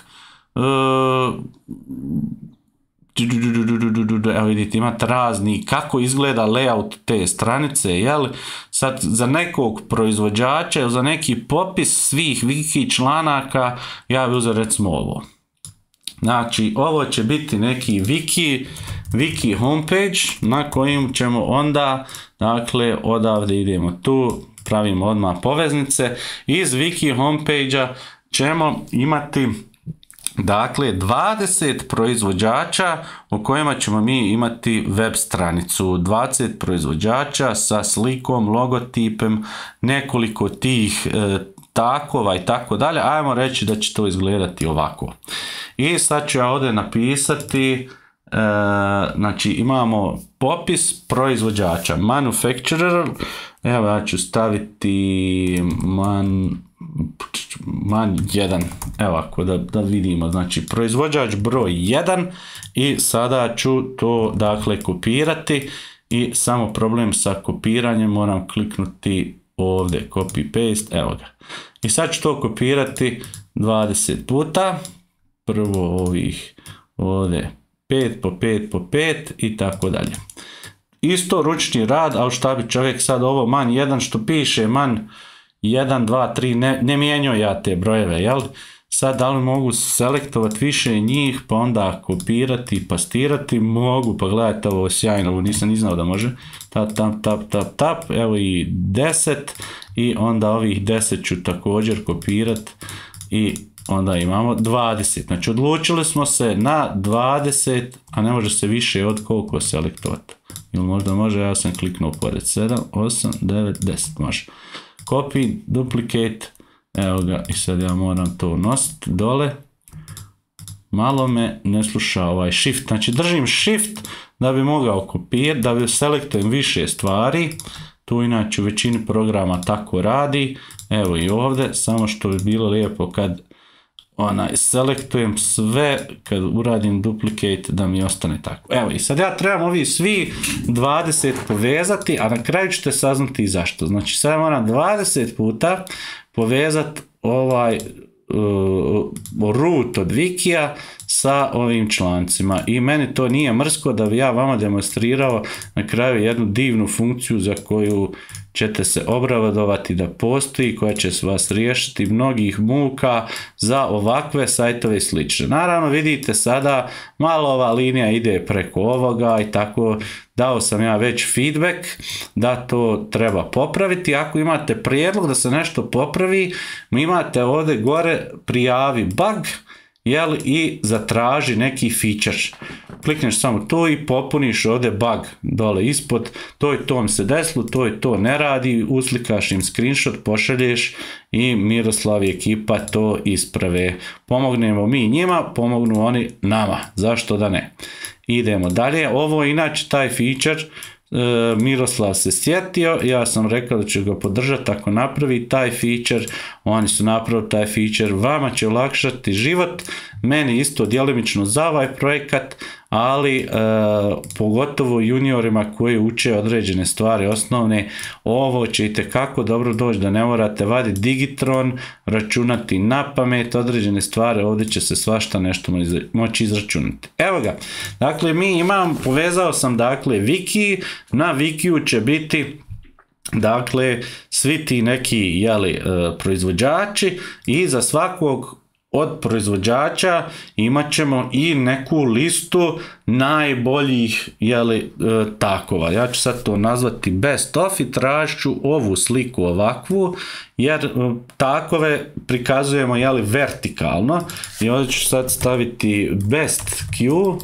evo vidite, imate razni, kako izgleda layout te stranice, jel? Sad za nekog proizvođača, za neki popis svih wiki članaka, ja bih uzeo recimo ovo. Znači, ovo će biti neki wiki homepage na kojim ćemo onda, dakle, odavde idemo tu, pravimo odmah poveznice, iz wiki homepage-a ćemo imati, dakle, 20 proizvođača o kojima ćemo mi imati web stranicu, 20 proizvođača sa slikom, logotipem, nekoliko tih takova i tako dalje. Ajmo reći da će to izgledati ovako. I sad ću ja ovdje napisati, znači imamo popis proizvođača, manufacturer, evo ja ću staviti man 1, evo ako da vidimo, znači proizvođač broj 1 i sada ću to dakle kopirati i samo problem sa kopiranjem moram kliknuti ovdje copy paste, evo ga. I sad ću to kopirati 20 puta, prvo ovih ovdje 5 po 5 po 5 i tako dalje. Isto ručni rad, ali šta bi čovjek sad ovo man 1 što piše man 1, 2, 3, ne mijenjao ja te brojeve, jel? Sad da li mogu selektovati više njih, pa onda kopirati i pastirati, mogu, pa gledajte ovo sjajno, ovo nisam ni znao da može, tap, evo i 10 i onda ovih 10 ću također kopirati i onda imamo 20, znači odlučili smo se na 20, a ne može se više od koliko selektovati, ili možda može, ja sam kliknuo pored 7, 8, 9, 10, može. Copy, duplicate, evo ga i sad ja moram to nositi dole, malo me ne sluša ovaj shift, znači držim shift da bi mogao kopirati, da bi selektujem više stvari, tu inače u većini programa tako radi, evo i ovdje, samo što bi bilo lijepo kad selektujem sve, kad uradim duplicate da mi ostane tako. Evo i sad ja trebam ovi svi 20 povezati, a na kraju ćete saznati i zašto. Znači sad moram 20 puta povezati ovaj root od Wikija sa ovim člancima i meni to nije mrsko da bi ja vama demonstrirao na kraju jednu divnu funkciju za koju ćete se obradovati da postoji, koja će vas riješiti mnogih muka za ovakve sajtove i slične. Naravno vidite sada malo ova linija ide preko ovoga i tako, dao sam ja već feedback da to treba popraviti. Ako imate prijedlog da se nešto popravi, imate ovdje gore prijavi bug, jel, i zatraži neki feature. Klikneš samo to i popuniš ovdje bug dole ispod, to i to vam se desilo, to i to ne radi, uslikaš im screenshot, pošalješ i Miroslav i ekipa to isprave. Pomognemo mi njima, pomognu oni nama, zašto da ne. Idemo dalje, ovo inače taj feature, Miroslav se sjetio, ja sam rekao da ću ga podržati ako napravi taj feature, oni su napravili taj feature, vama će olakšati život, meni isto djelimično za ovaj projekat, ali pogotovo juniorima koji uče određene stvari osnovne, ovo će itekako dobro doći, da ne morate vaditi digitron, računati na pamet određene stvari, ovdje će se svašta nešto moći izračunati. Evo ga, dakle povezao sam dakle wiki, na wikiju će biti dakle svi ti neki proizvođači i za svakog od proizvođača imat ćemo i neku listu najboljih takova. Ja ću sad to nazvati best of i tražit ću ovu sliku ovakvu, jer takove prikazujemo vertikalno i ovdje ću sad staviti best Q.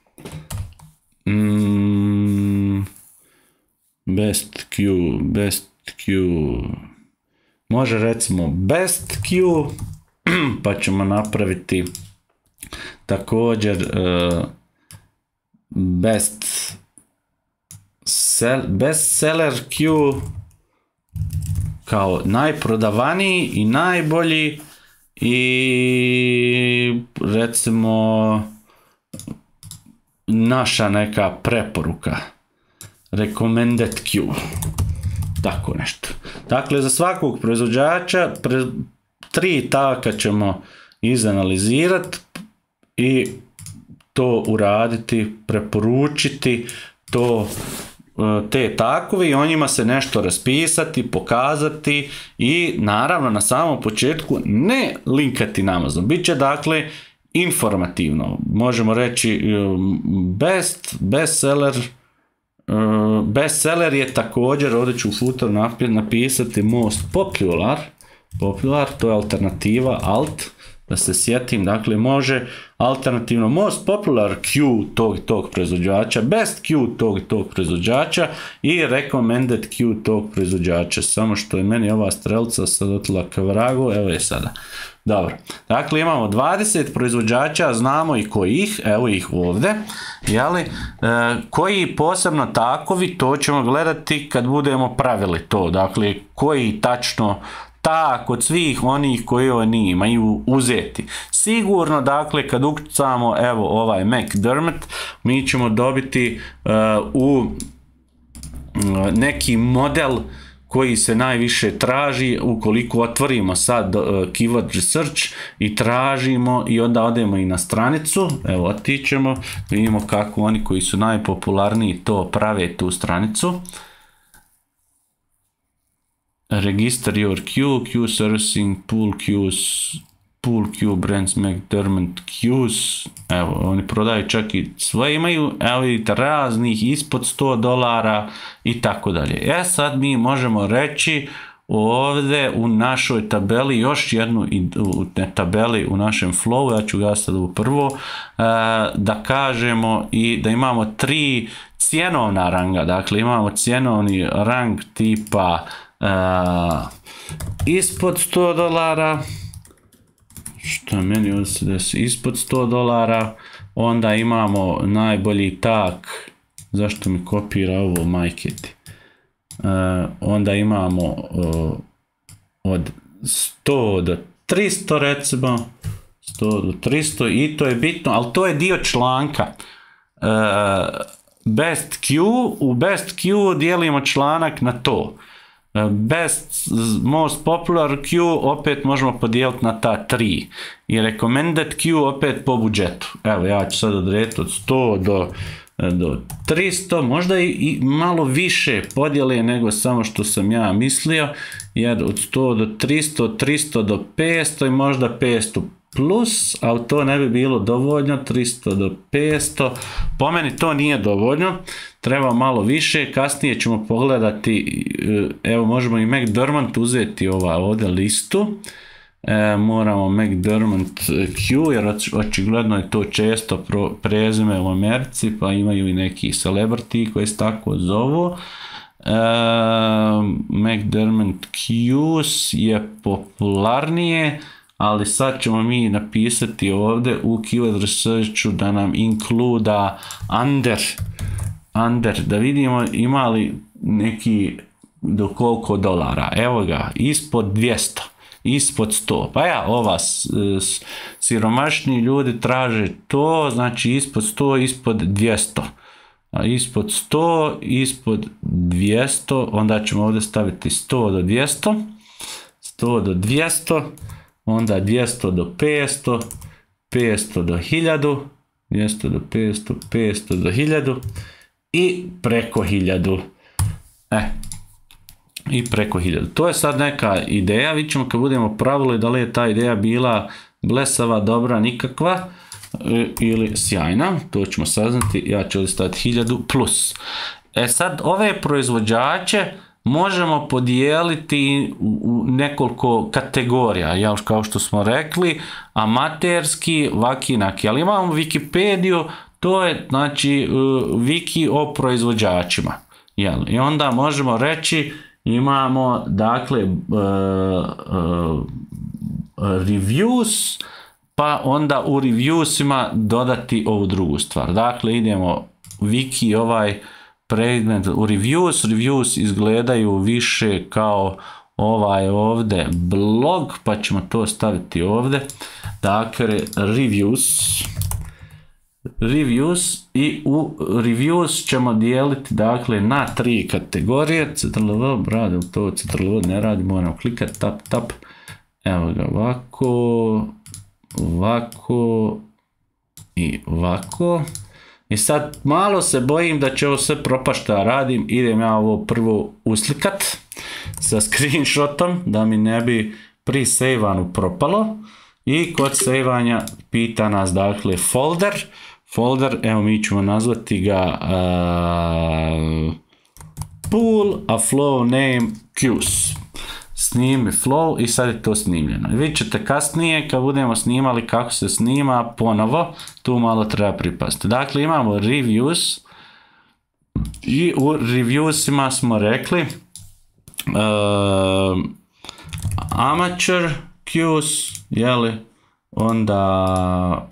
Best Q, može recimo best Q, pa ćemo napraviti također best seller Q kao najprodavaniji i najbolji, i recimo naša neka preporuka recommended Q, tako nešto. Dakle, za svakog proizvođača 3 taka ćemo izanalizirati i to uraditi, preporučiti te takove i o njima se nešto raspisati, pokazati i naravno na samom početku ne linkati na Amazon. Biće dakle informativno. Možemo reći bestseller je također, ovdje ću u footeru napisati most popular, to je alternativa, alt, da se sjetim, dakle može alternativno most popular Q tog proizvođača, best Q tog proizvođača i recommended Q tog proizvođača, samo što je meni ova strelca sad otila ka vragu, evo je sada. Dobro, dakle imamo 20 proizvođača, znamo i kojih, evo ih ovdje, koji posebno takovi, to ćemo gledati kad budemo pravili to, dakle koji tačno kod svih onih koji oni imaju uzeti. Sigurno, dakle, kad ukucamo evo ovaj McDermott, mi ćemo dobiti u neki model koji se najviše traži. Ukoliko otvorimo sad keyword research i tražimo i onda odemo i na stranicu, evo otićemo, vidimo kako oni koji su najpopularniji to prave, tu stranicu. Register your Q, Q servicing, pool Q brands, McDermott Qs, evo oni prodaju čak i svoje, imaju, evo vidite, raznih ispod $100 i tako dalje. Sad mi možemo reći ovdje u našoj tabeli, još jednu tabeli u našem flowu, ja ću ga sad u prvo, da kažemo i da imamo 3 cjenovna ranga, dakle imamo cjenovni rang tipa ispod $100, što meni ovdje se desi, ispod $100, onda imamo najbolji tak, zašto mi kopira ovo majketi, onda imamo od 100 do 300 recimo, 100 do 300 i to je bitno, ali to je dio članka. Best Q, u Best Q dijelimo članak na to. Most popular Q opet možemo podijeliti na ta 3 i recommended Q opet po budžetu. Evo ja ću sad odrediti od 100 do 300, možda i malo više podjele nego samo što sam ja mislio, jer od 100 do 300, od 300 do 500 i možda 500 plus, ali to ne bi bilo dovoljno, 300 do 500, po meni to nije dovoljno, treba malo više, kasnije ćemo pogledati, evo možemo i McDermott uzeti ovdje listu, moramo McDermott Q, jer očigledno je to često prezime u Americi, pa imaju i neki celebrity koji se tako zovu. McDermott Qs je popularnije, ali sad ćemo mi napisati ovdje u keyword researchu da nam inkluda under, da vidimo ima li neki do koliko dolara. Evo ga, ispod 200. ispod 100. Pa ja, siromašni ljudi traže to, znači ispod 100, ispod 200. A ispod 100, ispod 200, onda ćemo ovdje staviti 100 do 200, 100 do 200, onda 200 do 500, 500 do 1000, 200 do 500, 500 do 1000 i preko 1000. I preko 1000. To je sad neka ideja, vidjet ćemo kad budemo pravili da li je ta ideja bila blesava, dobra, nikakva ili sjajna, to ćemo saznati. Ja ću ovdje staviti 1000 plus. Sad ove proizvođače možemo podijeliti u nekoliko kategorija, jel, kao što smo rekli, amaterski, vakinaki, ali imamo Wikipediju, to je znači wiki o proizvođačima, jel, i onda možemo reći imamo dakle reviews, pa onda u reviewsima dodati ovu drugu stvar. Dakle, idemo wiki ovaj predmet u reviews izgledaju više kao ovaj ovdje blog, pa ćemo to staviti ovdje. Dakle, reviews i u reviews ćemo dijeliti dakle na 3 kategorije. Ctrl+V, radim to, Ctrl+V ne radi, moram klikati, tap, evo ga, ovako i ovako. I sad malo se bojim da će ovo sve propast šta radim, idem ja ovo prvo uslikat sa screenshotom da mi ne bi pri sejvanju propalo. I kod sejvanja pita nas dakle folder, evo mi ćemo nazvati ga pool a flow name queues. Snimi flow i sad je to snimljeno. Vidjet ćete kasnije kad budemo snimali kako se snima ponovo, tu malo treba pripasti. Dakle, imamo reviews i u reviewsima smo rekli amateur queues, jeli, onda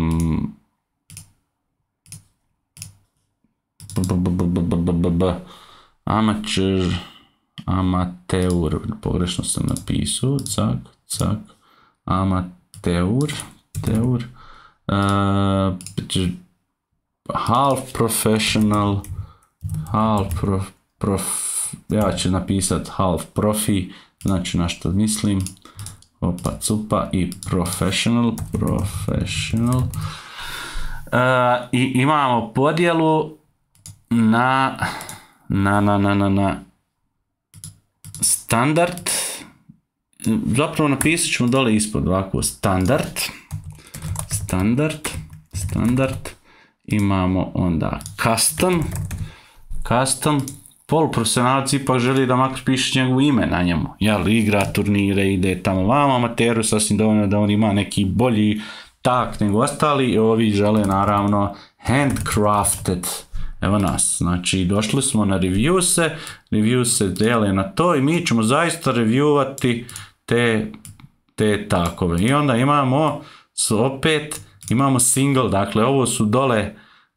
amateur, pogrešno sam napisao, amateur, half professional, ja ću napisati half profi, znači na što mislim, cupa i professional, i imamo podjelu na standard, zapravo napisat ćemo dole ispod ovako standard, imamo onda custom, poluprofesionalci ipak želi da makar piše njegovo ime na njemu, jel, igra turnire, ide tamo vamo, amateru sasvim dovoljno da on ima neki bolji tak nego ostali, i ovi žele naravno handcrafted. Evo nas, znači došli smo na review se dele na to i mi ćemo zaista reviewati te takove. I onda imamo imamo single, dakle ovo su dole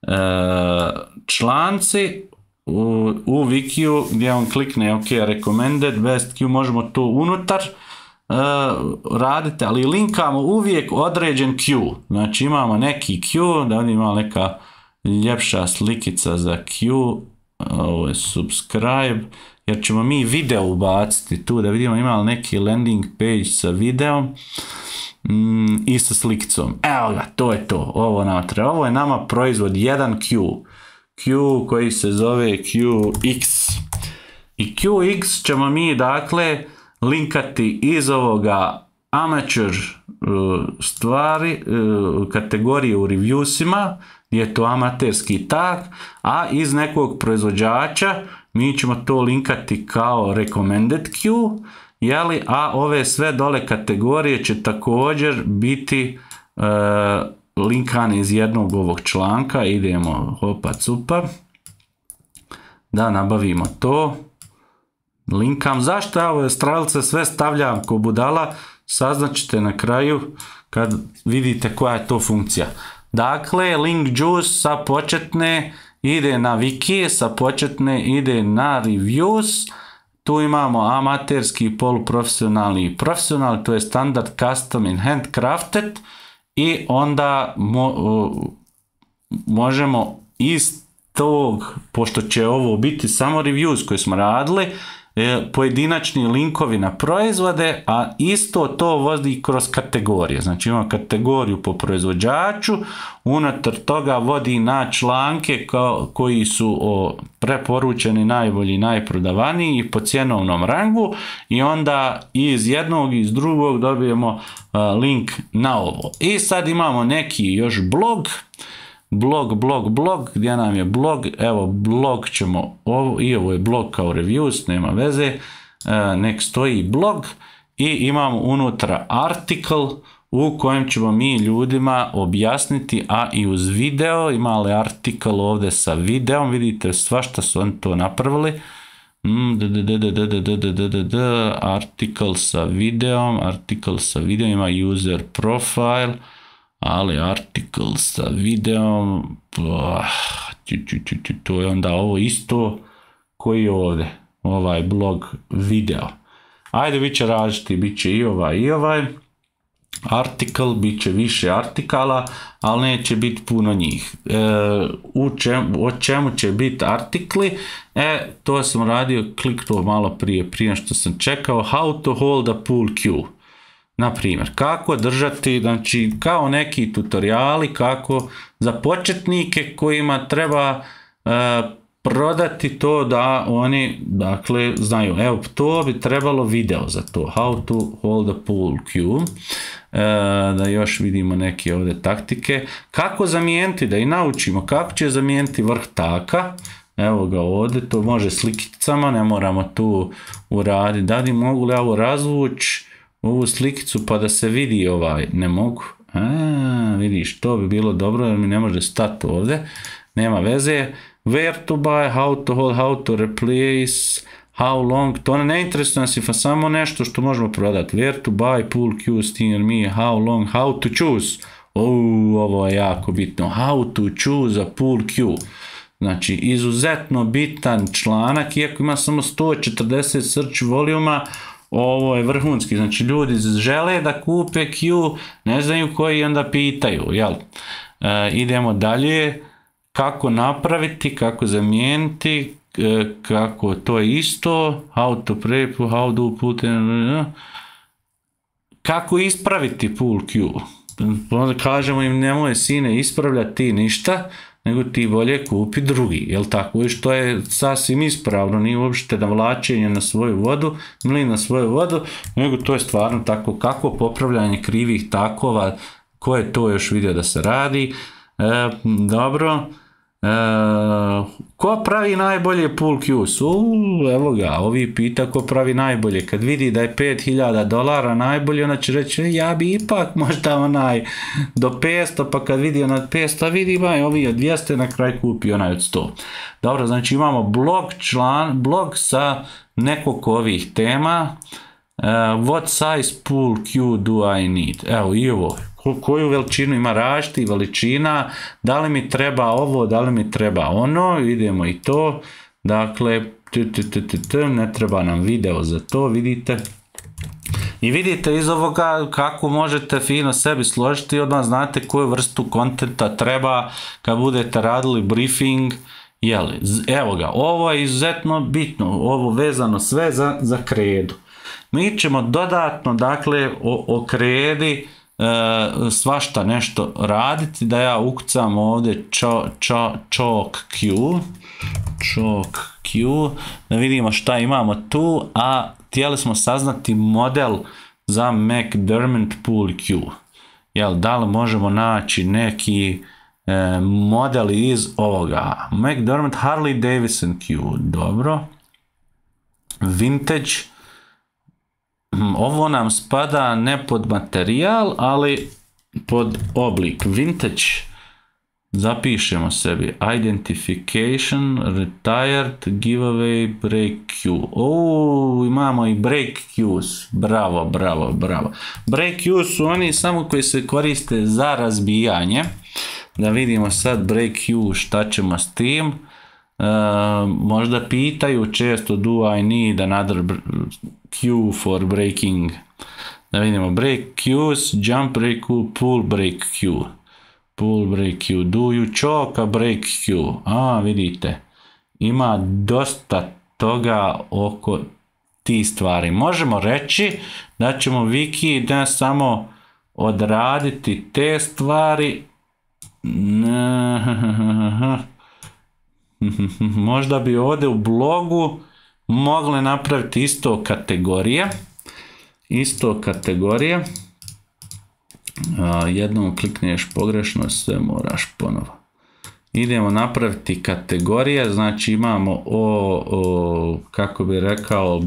članci u Wikiju gdje on klikne ok, recommended, best Q, možemo to unutar raditi, ali linkamo uvijek određen Q. Znači imamo neki Q, da ovdje ima neka ljepša slikica za Q, ovo je subscribe, jer ćemo mi video ubaciti tu da vidimo ima li neki landing page sa videom i sa slikicom. Evo ga, to je to, ovo nam treba. Ovo je nama proizvod 1Q, Q koji se zove QX. I QX ćemo mi dakle linkati iz ovoga amateur stvari, kategorije u reviewsima, gdje je to amaterski tag, a iz nekog proizvođača mi ćemo to linkati kao recommended Q, jeli, a ove sve dole kategorije će također biti linkane iz jednog ovog članka. Idemo hopa cupa da nabavimo to, linkam. Zašto ja ove strelce sve stavljam ko budala, saznaćete na kraju kad vidite koja je to funkcija. Dakle, link juice sa početne ide na wiki, sa početne ide na reviews, Tu imamo amaterski, poluprofesionalni i profesionalni, to je standard, custom and handcrafted i onda možemo iz tog, pošto će ovo biti samo reviews koje smo radili, pojedinačni linkovi na proizvode, a isto to vodi kroz kategorije. Znači imamo kategoriju po proizvođaču, unutar toga vodi na članke koji su preporučeni najbolji, najprodavaniji po cjenovnom rangu i onda iz jednog i iz drugog dobijemo link na ovo. I sad imamo neki još blog, gdje nam je blog, evo blog ćemo, i ovo je blog kao reviews, nema veze, nek stoji blog i imamo unutra article u kojem ćemo mi ljudima objasniti, a i uz video, ima li article ovdje sa videom, vidite svašta su oni to napravili, article sa videom, ima user profile, ali artikel sa videom, to je onda ovo isto koji je ovdje, ovaj blog video. Ajde, bit će različiti, bit će i ovaj artikel, bit će više artikala, ali neće biti puno njih. O čemu će biti artikli? To sam radio, kliknuo malo prije što sam čekao, how to hold a pool cue. Naprimjer, kako držati, znači kao neki tutoriali, kako za početnike kojima treba prodati to da oni, dakle, znaju. Evo, to bi trebalo video za to, how to hold a pool cue, da još vidimo neke ovdje taktike. Kako zamijeniti, da i naučimo kako će zamijeniti vrh taka. Evo ga ovdje, to može slikicama, ne moramo tu uraditi. Da li mogu li ovo razvući? Ovu slikicu pa da se vidi ne mogu. Vidiš, to bi bilo dobro jer mi ne može stati ovdje. Nema veze. Where to buy, how to hold, how to replace, how long. To ne interesuje nas pa samo nešto što možemo prodati. Where to buy, pool cue, steer me, how long, how to choose. Ovo je jako bitno. How to choose a pool cue. Znači, izuzetno bitan članak, iako ima samo 140 search voljuma, ovo je vrhunski, znači ljudi žele da kupe Q, ne znaju koji onda pitaju, jel? Idemo dalje, kako napraviti, kako zamijeniti, kako to je isto, how to prep, how to put in, kako ispraviti pool Q. Onda kažemo im nemoj sine ispravljati ništa, nego ti bolje kupi drugi, jel tako? I što je sasvim ispravno, nije uopšte navlačenje na svoju vodu, mlin na svoju vodu, nego to je stvarno tako, kako popravljanje krivih takova, ko je to još vidio da se radi. Dobro, ko pravi najbolje pool cues? Evo ga, ovi pita ko pravi najbolje, kad vidi da je $5,000 najbolje, ona će reći ja bi ipak možda do 500, pa kad vidi onaj 500, vidi ovi od 200, na kraj kupi onaj od 100. Dobro, znači imamo blog sa nekoliko ovih tema. What size pool cue do I need? Evo i ovo, koju veličinu, ima različitih veličina, da li mi treba ovo, da li mi treba ono, idemo i to, dakle, ne treba nam video za to, vidite. I vidite iz ovoga kako možete fino sebi složiti, odmah znate koju vrstu kontenta treba kad budete radili briefing. Evo ga, ovo je izuzetno bitno, ovo vezano sve za kredu. Mi ćemo dodatno, dakle, o kredi svašta nešto raditi, da ja ukucam ovdje chalk Q, da vidimo šta imamo tu, a htjeli smo saznati model za McDermott pool Q. Da li možemo naći neki model iz ovoga? McDermott Harley Davidson Q, dobro. Vintage. Ovo nam spada ne pod materijal, ali pod oblik. Vintage. Zapišemo sebi. Identification, retired, giveaway, break queue. Imamo i break queues. Bravo. Break queues su oni samo koji se koriste za razbijanje. Da vidimo sad break queue šta ćemo s tim. možda pitaju često do I need another queue for breaking. Da vidimo, break queues, jump break queue, pull break queue. Pull break queue, do you choke a break queue? Vidite, ima dosta toga oko ti stvari. Možemo reći da ćemo Wiki ne samo odraditi te stvari, možda bi ovdje u blogu mogli napraviti isto kategorije. Jednom klikneš pogrešno, sve moraš ponovo. Idemo napraviti kategorije, znači imamo kako bi rekao,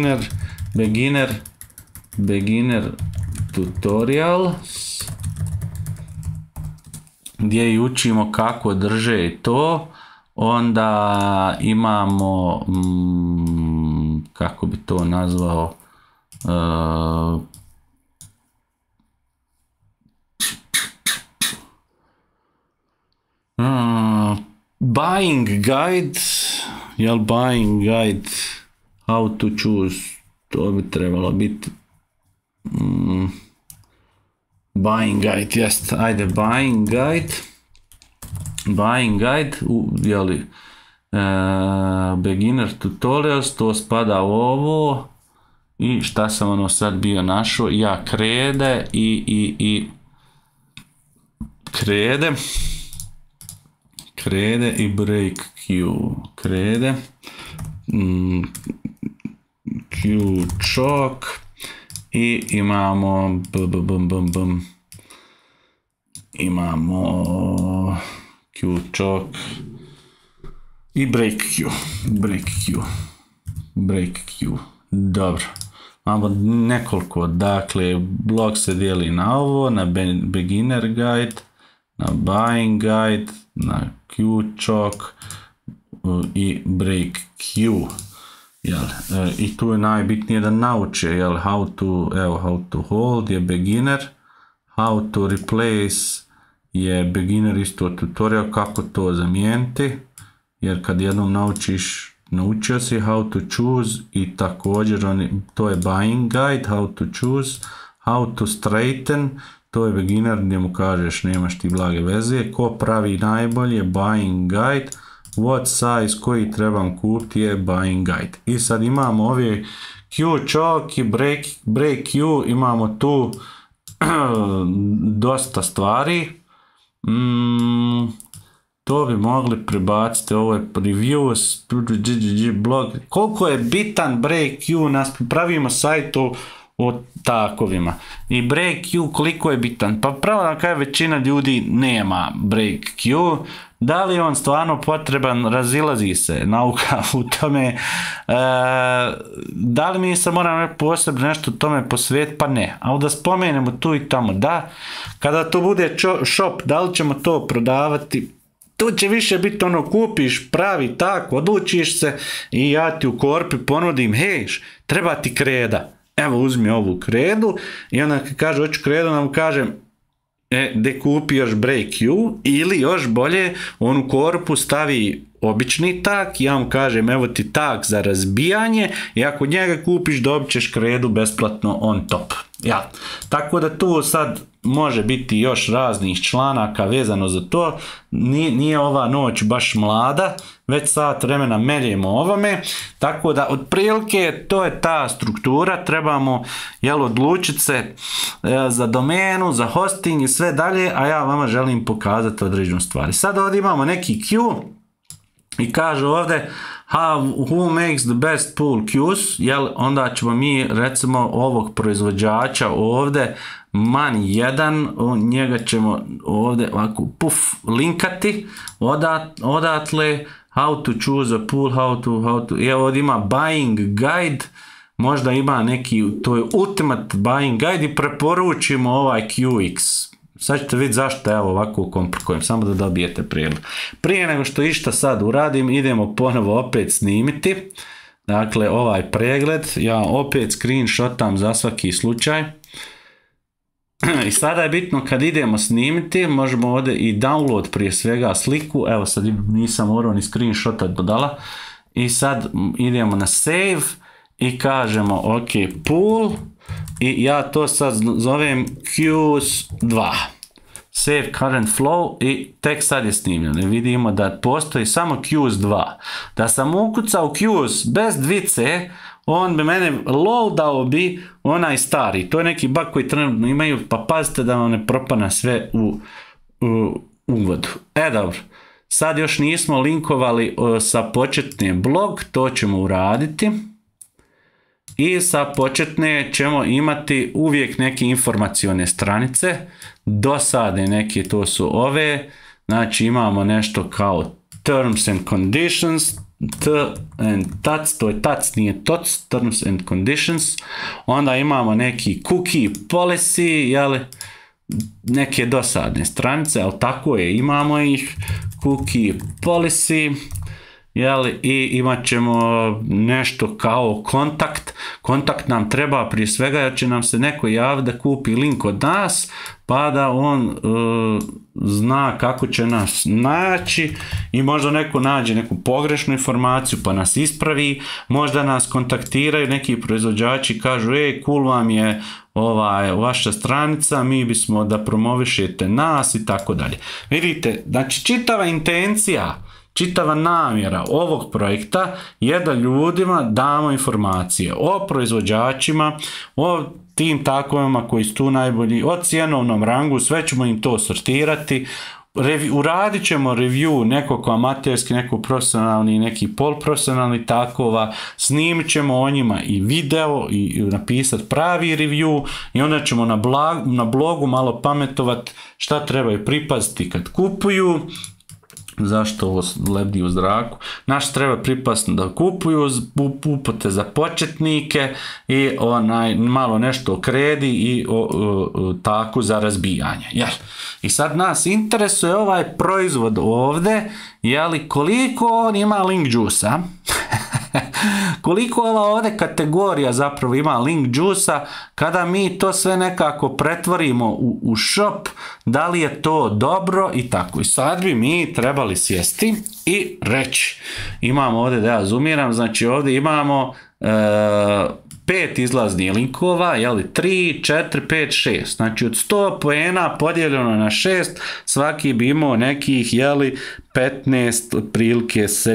beginner tutorials, gdje i učimo kako drže i to. Onda imamo, kako bi to nazvao, buying guide, buying guide, how to choose, to bi trebalo biti, buying guide, jest, ajde, buying guide, beginner tutorials, to spada u ovo, i šta sam sad bio našao, krede i break queue, queue choke, i imamo queue choke i break queue. Dobro, imamo nekoliko, dakle blog se dijeli na ovo, na beginner guide, na buying guide, na queue choke i break queue. I tu je najbitnije da nauče, how to hold je beginner, how to replace je beginner isto tutorial, kako to zamijeniti, jer kad jednom naučio si how to choose, i također to je buying guide, how to choose, how to straighten, to je beginner gdje mu kažeš nemaš ti blage veze, ko pravi najbolje, buying guide, what size koji trebam kupiti je buying guide. I sad imamo ove queue choke i break queue, imamo tu dosta stvari. To bi mogli prebaciti, ovo je reviews, blog, koliko je bitan break queue, pravimo sajt o takovima. I break queue koliko je bitan, pa pravo da kaj većina ljudi nema break queue. Da li je on stvarno potreban, razilazi se nauka u tome. Da li mi se moramo posebno nešto tome posvetiti, pa ne. Ali da spomenemo tu i tamo, da. Kada to bude shop, da li ćemo to prodavati, tu će više biti kupiš pravi tako, odlučiš se i ja ti u korpi ponudim, hej, treba ti kreda. Evo uzmi ovu kredu, i onda kad kaže hoću kredu, nam kažem de kupi još break queue, ili još bolje on u korpu stavi obični tak, ja mu kažem evo ti tak za razbijanje, i ako njega kupiš dobit ćeš kredu besplatno on top. Tako da tu sad može biti još raznih članaka vezano za to, nije ova noć baš mlada, već sat vremena meljemo ovome, tako da otprilike to je ta struktura, trebamo odlučiti se za domenu, za hosting i sve dalje, a ja vama želim pokazati određenu stvari. Sad ovdje imamo neki queue i kaže ovdje who makes the best pool queues, onda ćemo mi recimo ovog proizvođača ovdje man1, njega ćemo ovdje ovako linkati odatle, how to choose a pool, how to, evo ovdje ima buying guide, možda ima neki, to je ultimate buying guide, i preporučimo ovaj QX. Sad ćete vidjeti zašto ja ovako komplikujem, samo da dobijete prijedlog. Prije nego što išta sad uradim, idemo ponovo opet snimiti. Dakle, ovaj pregled, ja opet screenshotam za svaki slučaj. I sada je bitno kad idemo snimiti, možemo ovdje i download prije svega sliku, evo sad nisam morao ni screenshota dodala, i sad idemo na save i kažemo ok, pool, i ja to sad zovem Qs2. Save current flow i tek sad je snimljeno. Vidimo da postoji samo Qs2. Da sam ukucao Qs bez dvice, on bi mene loadao bi onaj stari. To je neki bug koji trenutno imaju, pa pazite da vam ne propana sve u uvodu. Dobro, sad još nismo linkovali sa početne blog, to ćemo uraditi. I sa početne ćemo imati uvijek neke informacione stranice, dosadne neke, to su ove, znači imamo nešto kao terms and conditions, to je tac, nije toc, terms and conditions, onda imamo neki cookie policy, jel, neke dosadne stranice, ali tako je, imamo ih, cookie policy, jeli, i imat ćemo nešto kao kontakt nam treba prije svega jer će nam se neko javiti da kupi link od nas, pa da on zna kako će nas naći i možda neko nađe neku pogrešnu informaciju pa nas ispravi, možda nas kontaktiraju neki proizvođači, kažu cool vam je vaša stranica, mi bismo da promovišete nas i tako dalje. Vidite, znači čitava intencija, čitava namjera ovog projekta je da ljudima damo informacije o proizvođačima, o tim takovima koji su tu najbolji, o cjenovnom rangu, sve ćemo im to sortirati. Uradit ćemo review nekog amaterski, nekog profesionalni, neki polprofesionalni takova, snimit ćemo o njima i video i napisati pravi review i onda ćemo na blogu malo pametovat šta trebaju pripaziti kad kupuju. Zašto ovo lebdi u zraku? Naš treba pripasno da kupuju upute za početnike i malo nešto o kredi i o taku za razbijanje. I sad nas interesuje ovaj proizvod ovdje, koliko on ima link juice-a, koliko ova ovdje kategorija zapravo ima link juice-a, kada mi to sve nekako pretvorimo u shop, da li je to dobro i tako. I sad bi mi trebali sjesti i reći, imamo ovdje, da ja zoomiram, znači ovdje imamo 5 izlaznih linkova, 3, 4, 5, 6, znači od 100 poena podijeljeno na 6, svaki bi imao nekih 15, otprilike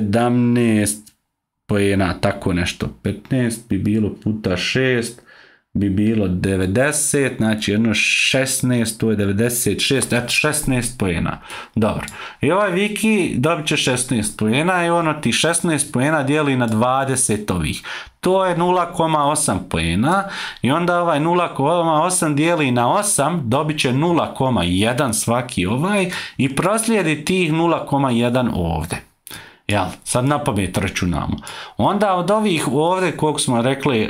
17 poena, tako nešto, 15 bi bilo puta 6 bi bilo 90, znači jedno 16, to je 96, eto 16 poena. Dobro, i ovaj Viki dobit će 16 poena i ono ti 16 poena dijeli na 20 ovih. To je 0,8 poena i onda ovaj 0,8 dijeli na 8, dobit će 0,1 svaki ovaj i proslijedi tih 0,1 ovdje. Sad na pamet računamo. Onda od ovih ovdje, koliko smo rekli,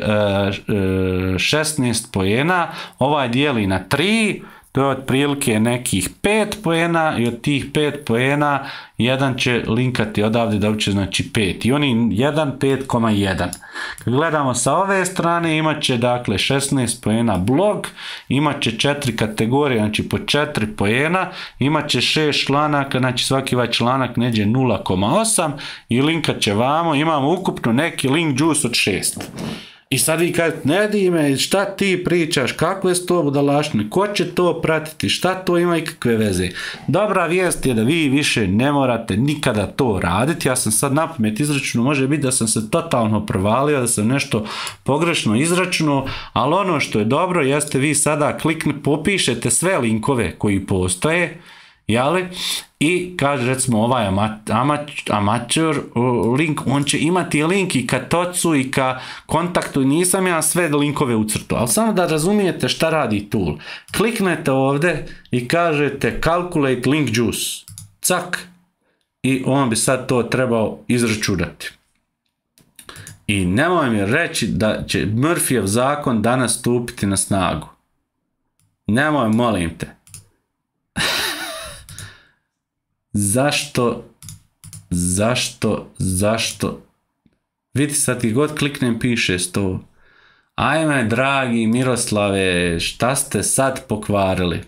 16 poena, ovaj dijeli na 3, to je otprilike nekih 5 poena i od tih 5 poena jedan će linkati odavde da će znači 5 i oni 1, 5,1. Kad gledamo sa ove strane imat će dakle 16 poena blog, imat će 4 kategorije, znači po 4 poena, imat će 6 članaka, znači svaki ovaj članak neđe 0,8 i linkat će vamo, imamo ukupno neki link juice od 6. I sad vi kažete, ne dime, šta ti pričaš, kakve su to budalaštine, ko će to pratiti, šta to ima ikakve veze. Dobra vijest je da vi više ne morate nikada to raditi, ja sam sad napamet izračuno, može biti da sam se totalno provalio, da sam nešto pogrešno izračuno, ali ono što je dobro jeste vi sada popišete sve linkove koji postoje, i kaže recimo ovaj amateur link, on će imati link i ka tocu i ka kontaktu, nisam ja sve linkove ucrtao, ali samo da razumijete šta radi tool. Kliknete ovdje i kažete calculate link juice, cak, i on bi sad to trebao izračunati. I nemoj mi reći da će Murphyjev zakon danas stupiti na snagu. Nemoj, molim te. Zašto? Vidi sad i god kliknem piše 100. Ajme, dragi Miroslave, šta ste sad pokvarili?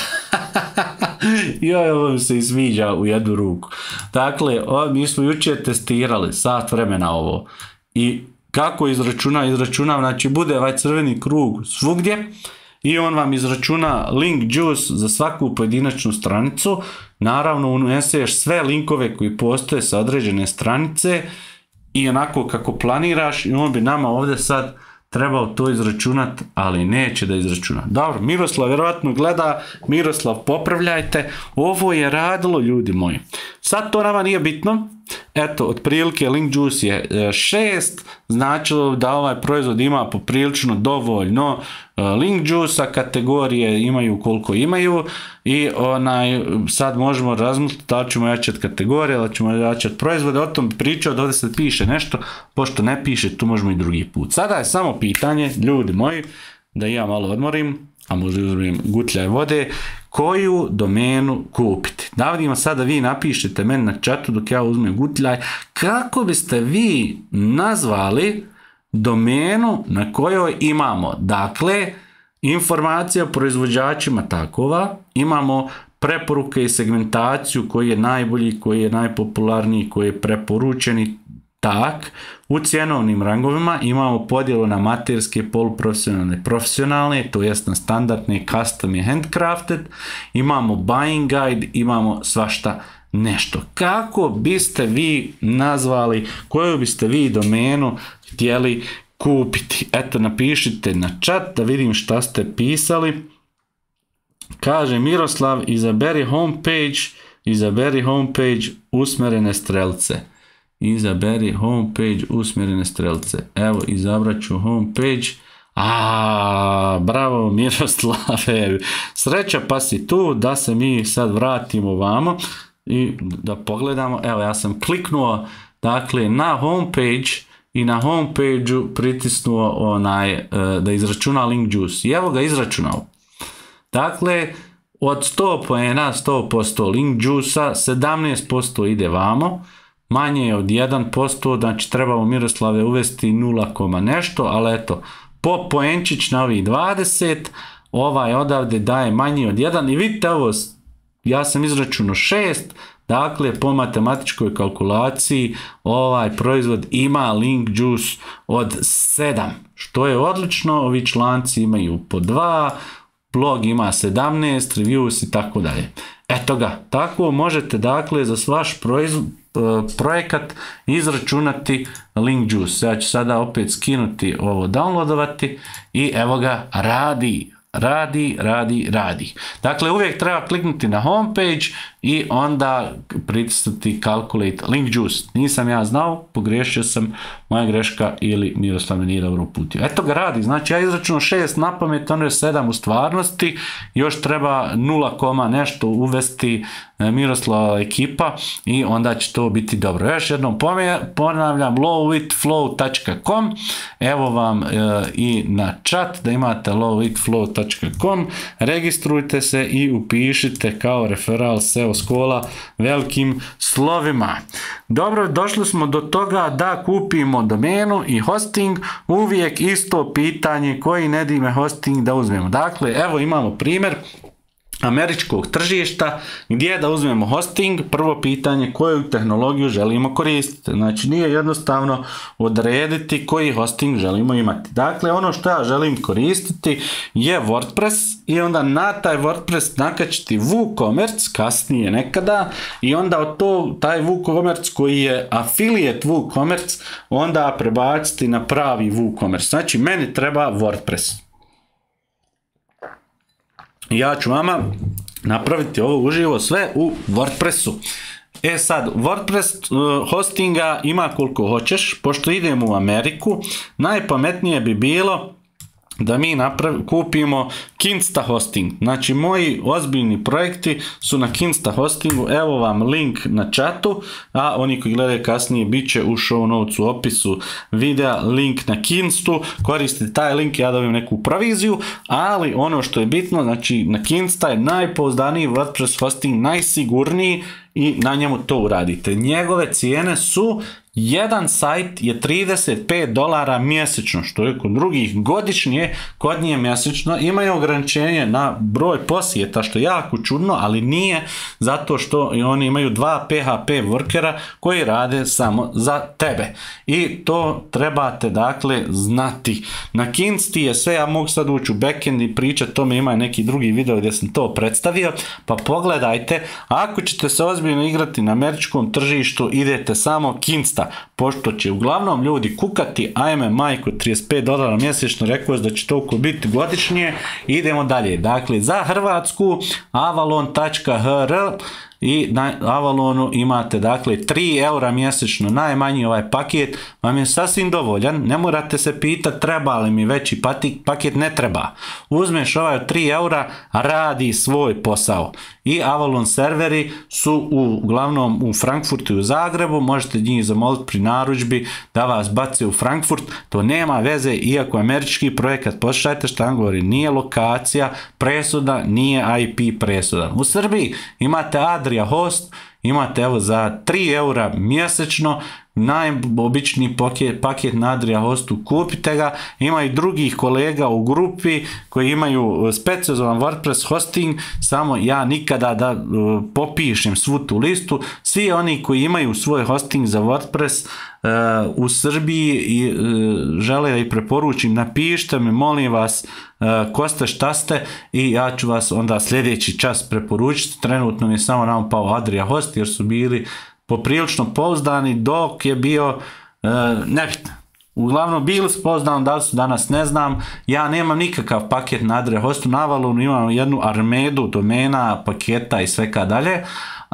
Joj, ovo mi se izviđa u jednu ruku. Dakle, mi smo jučer testirali sat vremena ovo. I kako izračuna, znači bude ovaj crveni krug svugdje i on vam izračuna link juice za svaku pojedinačnu stranicu. Naravno, uneseš sve linkove koji postoje sa određene stranice i onako kako planiraš i on bi nama ovdje sad trebao to izračunati, ali neće da izračuna. Dobro, Miroslav vjerovatno gleda, Miroslav popravljajte, ovo je radilo, ljudi moji. Sad to nama nije bitno, eto, otprilike link juice je 6, značilo da ovaj proizvod ima poprilično dovoljno link juice-a, kategorije imaju koliko imaju i sad možemo razmisliti da li ćemo jačati kategorije, da li ćemo jačati proizvode, o tom pričao da ovdje se piše nešto, pošto ne piše, tu možemo i drugi put. Sada je samo pitanje, ljudi moji, da ja malo odmorim, a možda uzmem gutljaj vode, koju domenu kupiti. Da vidimo sada vi napišete meni na čatu dok ja uzmem gutljaj, kako biste vi nazvali domenu na kojoj imamo, dakle, informacija o proizvođačima takova, imamo preporuke i segmentaciju koji je najbolji, koji je najpopularniji, koji je preporučeni, tak, u cjenovnim rangovima imamo podjelu na amaterske, poluprofesionalne, profesionalne, to jest na standardne, custom i handcrafted, imamo buying guide, imamo svašta nešto. Kako biste vi nazvali, koju biste vi domenu htjeli kupiti? Eto, napišite na chat da vidim šta ste pisali. Kaže Miroslav, izaberi homepage usmjerene strelce. Izaberi homepage usmjerene strelce. Evo, izabrat ću homepage. Bravo Miroslave. Sreća pa si tu, da se mi sad vratimo vamo i da pogledamo. Evo, ja sam kliknuo, dakle, na homepage i na homepage-u pritisnuo da izračuna link juice. I evo ga izračunao. Dakle, od 100 poena, 100% link juice-a, 17% ide vamo, manje od 1%, znači trebamo Miroslave uvesti 0, nešto, ali eto, po poenčić na ovih 20, ovaj odavde daje manje od 1 i vidite ovo, ja sam izračunao 6, dakle po matematičkoj kalkulaciji ovaj proizvod ima link juice od 7, što je odlično, ovi članci imaju po 2, blog ima 17, reviews i tako dalje. Eto ga, tako možete dakle za vaš projekat izračunati link juice. Ja ću sada opet skinuti ovo, downloadovati i evo ga, radi. Dakle, uvijek treba kliknuti na homepage i onda pritisnuti calculate link juice. Nisam ja znao, pogriješio sam, moja greška ili Miroslav me nije dobro uputio. Eto ga, radi, znači ja izračunao 6 na pamet, ono je 7 u stvarnosti, još treba 0, nešto uvesti Miroslava ekipa i onda će to biti dobro. Još jednom ponavljam, lowwithflow.com, evo vam i na chat da imate lowwithflow.com, registrujte se i upišite kao referal SEO škola velikim slovima. Dobro, došli smo do toga da kupimo domenu i hosting, uvijek isto pitanje koji ne dime hosting da uzmemo. Dakle, evo imamo primjer američkog tržišta gdje da uzmemo hosting. Prvo pitanje, koju tehnologiju želimo koristiti. Znači nije jednostavno odrediti koji hosting želimo imati. Dakle, ono što ja želim koristiti je WordPress i onda na taj WordPress nakačiti WooCommerce kasnije nekada i onda od taj WooCommerce koji je affiliate WooCommerce onda prebaciti na pravi WooCommerce. Znači meni treba WordPress. Ja ću vama napraviti ovo uživo sve u WordPressu. E sad, WordPress hostinga ima koliko hoćeš, pošto idemo u Ameriku, najpametnije bi bilo da mi kupimo Kinsta hosting. Znači moji ozbiljni projekti su na Kinsta hostingu, evo vam link na chatu, a oni koji gledaju kasnije bit će u show notes u opisu videa link na Kinstu, koristite taj link, ja dobijem neku proviziju, ali ono što je bitno, znači na Kinsta je najpouzdaniji WordPress hosting, najsigurniji i na njemu to uradite. Njegove cijene su, jedan sajt je $35 mjesečno, što je kod drugih godišnje, kod nije mjesečno. Imaju ograničenje na broj posjeta, što je jako čudno, ali nije, zato što oni imaju 2 PHP workera koji rade samo za tebe. I to trebate dakle znati. Na Kinsti je sve, ja mogu sad ući u backend i pričati, tome ima neki drugi video gdje sam to predstavio, pa pogledajte. Ako ćete se ozbiljno igrati na američkom tržištu, idete samo Kinsta, pošto će uglavnom ljudi kukati, ajme majko, $35 mjesečno, rekao da će toliko biti godišnje. Idemo dalje. Dakle, za Hrvatsku avalon.hr i na Avalonu imate dakle 3 eura mjesečno, najmanji ovaj paket vam je sasvim dovoljan, ne morate se pitati treba li mi veći paket, ne treba. Uzmeš ovaj od 3 eura, radi svoj posao. I Avalon serveri su uglavnom u Frankfurtu i u Zagrebu, možete njih zamoliti pri narudžbi da vas bace u Frankfurt, to nema veze, iako američki projekat, poslušajte šta vam govori, nije lokacija presuda, nije IP presuda. U Srbiji imate Adria Host, imate evo za 3 eura mjesečno, najobičniji paket na Adria Hostu, kupite ga. Ima i drugih kolega u grupi koji imaju specijalan WordPress hosting, samo ja nikada da popišem svu tu listu. Svi oni koji imaju svoj hosting za WordPress u Srbiji i žele da ih preporučim, napišite mi, molim vas, ko ste, šta ste, i ja ću vas onda sljedeći čas preporučiti. Trenutno mi je samo nam pao Adria Host jer su bili poprilično pouzdani dok je bio nebitno. Uglavnom bili su pouzdani, da li su danas ne znam. Ja nemam nikakav paket na Adria Hostu, na Avalonu imam jednu armedu domena, paketa i sveka dalje.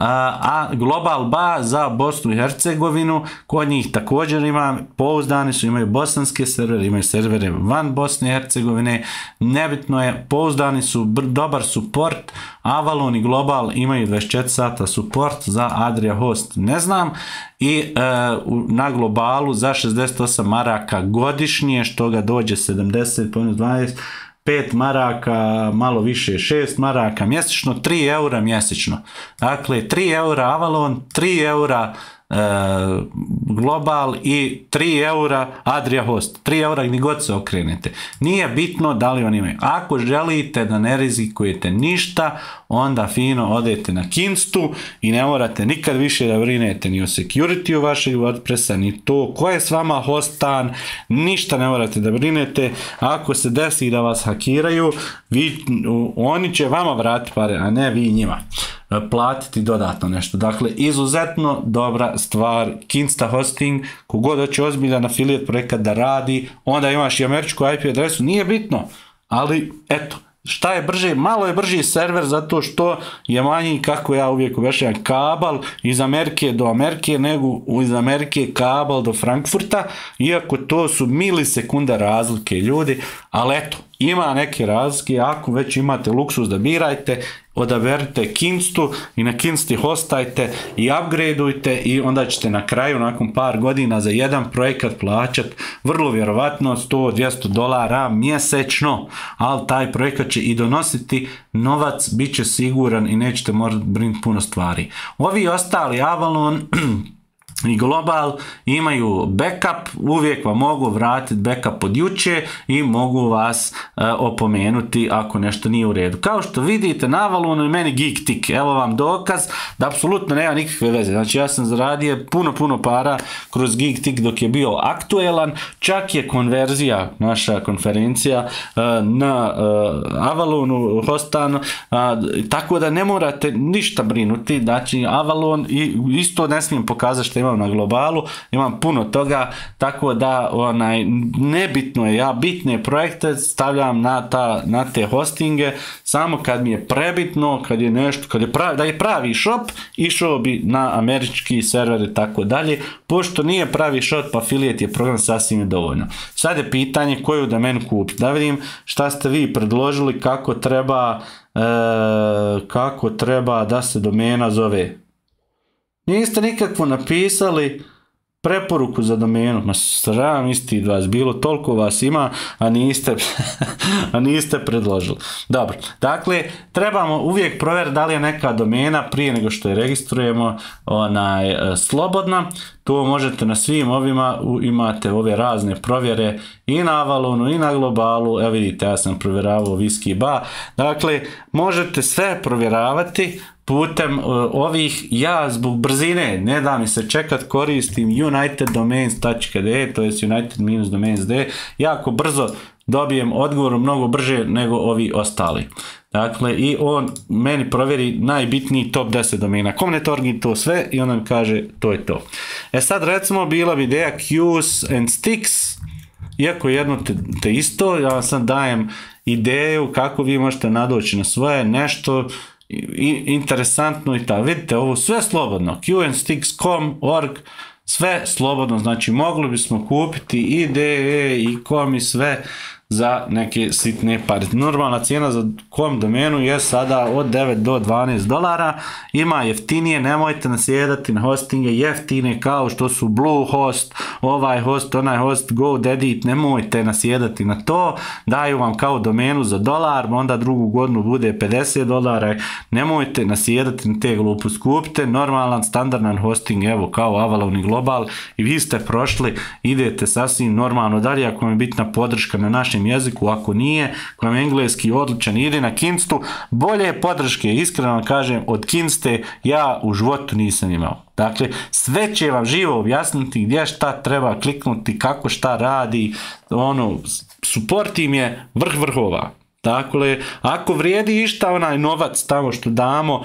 A Global Ba za Bosnu i Hercegovinu, kod njih također imam, pouzdani su, imaju bosanske servere, imaju servere van Bosne i Hercegovine, nebitno je, pouzdani su, dobar support. Avalon i Global imaju 24 sata support, za Adria Host ne znam. I na Globalu za 68 maraka godišnje, što ga dođe 70 po 12, 5 maraka, malo više, 6 maraka mjesečno, 3 eura mjesečno. Dakle, 3 eura Avalon, 3 eura Global i 3 eura Adria Host. 3 eura gdje god se okrenete. Nije bitno da li oni imaju. Ako želite da ne rizikujete ništa, onda fino odete na Kinstu i ne morate nikad više da brinete ni o security-u vašeg WordPressa, ni to ko je s vama hostan, ništa ne morate da brinete. Ako se desi da vas hakiraju, oni će vama vratiti pare, a ne vi njima platiti dodatno nešto. Dakle, izuzetno dobra stvar, Kinsta hosting, kogod hoće ozbiljan affiliate projekat da radi, onda imaš i američku IP adresu, nije bitno, ali eto, šta je brže? Malo je brži server zato što je manji, kako ja uvijek objašnjavam, kabel iz Amerike do Amerike nego iz Amerike kabel do Frankfurta, iako to su milisekunde razlike ljudi, ali eto, ima neke razlike. Ako već imate luksus da birajte, odaberite Kinstu i na Kinsti hostajte i upgradeujte i onda ćete na kraju nakon par godina za jedan projekat plaćati vrlo vjerovatno $100-200 mjesečno, ali taj projekat će i donositi novac, bit će siguran i nećete morati brinuti puno stvari. Ovi ostali Avalon i Global imaju backup, uvijek vam mogu vratiti backup od juče i mogu vas opomenuti ako nešto nije u redu. Kao što vidite na Avalonu i meni GeekTik, evo vam dokaz da apsolutno nema nikakve veze. Znači ja sam zaradio puno para kroz GeekTik dok je bio aktuelan, čak je konverzija, naša konferencija na Avalonu hostano, tako da ne morate ništa brinuti. Znači Avalon, i isto ne smijem pokazati što imam na Globalu, imam puno toga, tako da nebitno je, ja bitne projekte stavljam na te hostinge samo kad mi je prebitno, kad je nešto, da je pravi shop, išao bi na američki server i tako dalje. Pošto nije pravi shop, affiliate je program, sasvim je dovoljno. Sad je pitanje koju domenu kupiti. Da vidim šta ste vi predložili, kako treba da se domena zove. Niste nikakvo napisali, preporuku za domenu, ma sram isti vas, bilo toliko vas ima, a niste predložili. Dobro, dakle, trebamo uvijek provjeriti da li je neka domena prije nego što je registrujemo slobodna. To možete na svim ovima, imate ove razne provjere i na Avalonu i na Globalu. Evo vidite, ja sam provjeravao Whisky Bar. Dakle, možete sve provjeravati putem ovih. Ja zbog brzine, ne da mi se čekat, koristim uniteddomains.de, to je united-domains.de. Jako brzo dobijem odgovor, mnogo brže nego ovi ostali. Dakle, i on meni provjeri najbitniji top 10 domena. Comnet.org to sve i on nam kaže to je to. Sad recimo bila bi ideja Queues and Sticks, iako jedno te isto, ja vam sad dajem ideju kako vi možete nadoći na svoje nešto interesantno i tako. Vidite, ovo sve slobodno. queueandsticks.com.org, sve slobodno, znači mogli bismo kupiti i DE i com i sve za neke sitne pare. Normalna cijena za com domenu je sada od 9 do $12. Ima jeftinije, nemojte nasjedati na hostinge jeftine kao što su Bluehost, ovaj host, onaj host, GoDaddy, nemojte nasjedati na to. Daju vam kao domenu za $1, onda drugu godinu bude $50. Nemojte nasjedati na te gluposti. Kupite normalan, standardan hosting, evo kao Avalon i Global i vi ste prošli, idete sasvim normalno dalje. Ako vam je bitna podrška na našem jeziku, ako nije, ako vam je engleski odličan, ide na Kinstu, bolje podrške, iskreno vam kažem, od Kinste ja u životu nisam imao. Dakle, sve će vam živo objasniti gdje šta treba kliknuti, kako šta radi, support im je vrh vrhova. Dakle, ako vrijedi išta onaj novac tamo što damo,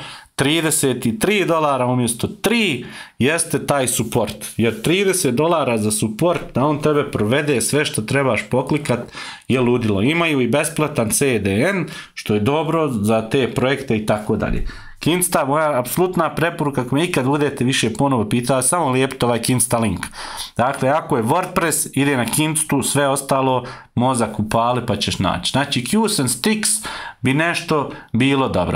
$33 umjesto 3, jeste taj support. Jer $30 za support, da on tebe provede sve što trebaš poklikat, je ludilo. Imaju i besplatan CDN, što je dobro za te projekte i tako dalje. Kinsta, moja apsolutna preporuka, ako me ikad budete više ponovo pitali, samo lijepite ovaj Kinsta link. Dakle, ako je WordPress, ide na Kinstu, sve ostalo mozak upali pa ćeš naći. Znači, Queues and Sticks bi nešto bilo dobro.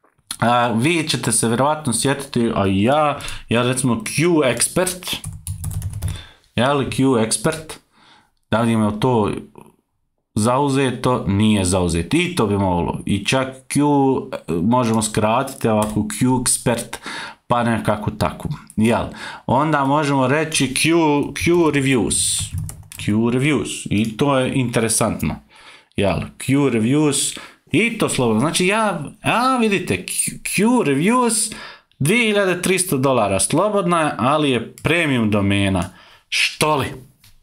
Vi ćete se vjerovatno sjetiti, a ja recimo QExpert, QExpert, da li ima to zauzeto, nije zauzeto, i to bi moglo, i čak Q možemo skratiti ovako QExpert, pa nekako tako, jel? Onda možemo reći Q reviews, i to je interesantno, jel? Q reviews, i to slobodno, znači vidite, Q reviews, $2300, slobodna je, ali je premium domena. Što li?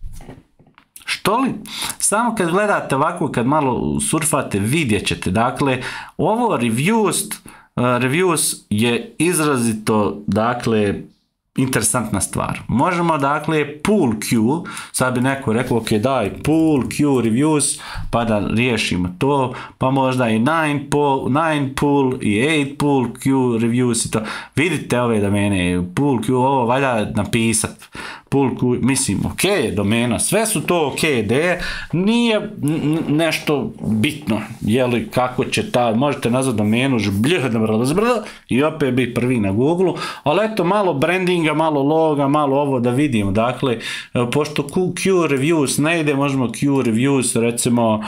Samo kad gledate ovako, kad malo surfate, vidjet ćete. Dakle, ovo reviews je izrazito, dakle, interesantna stvar. Možemo, dakle, pool Q, sad bi neko rekao, ok, daj pool Q reviews, pa da riješimo to, pa možda i 9 pool i 8 pool Q reviews i to. Vidite ove domene, pool Q, ovo valja napisat. Pool Q, mislim, ok je domena, sve su to ok ideje, nije nešto bitno, jeli kako će možete nazvat domenu i opet biti prvi na Google, ali eto malo brandinga, malo loga, malo ovo da vidimo. Dakle, pošto Q reviews ne ide, možemo Q reviews recimo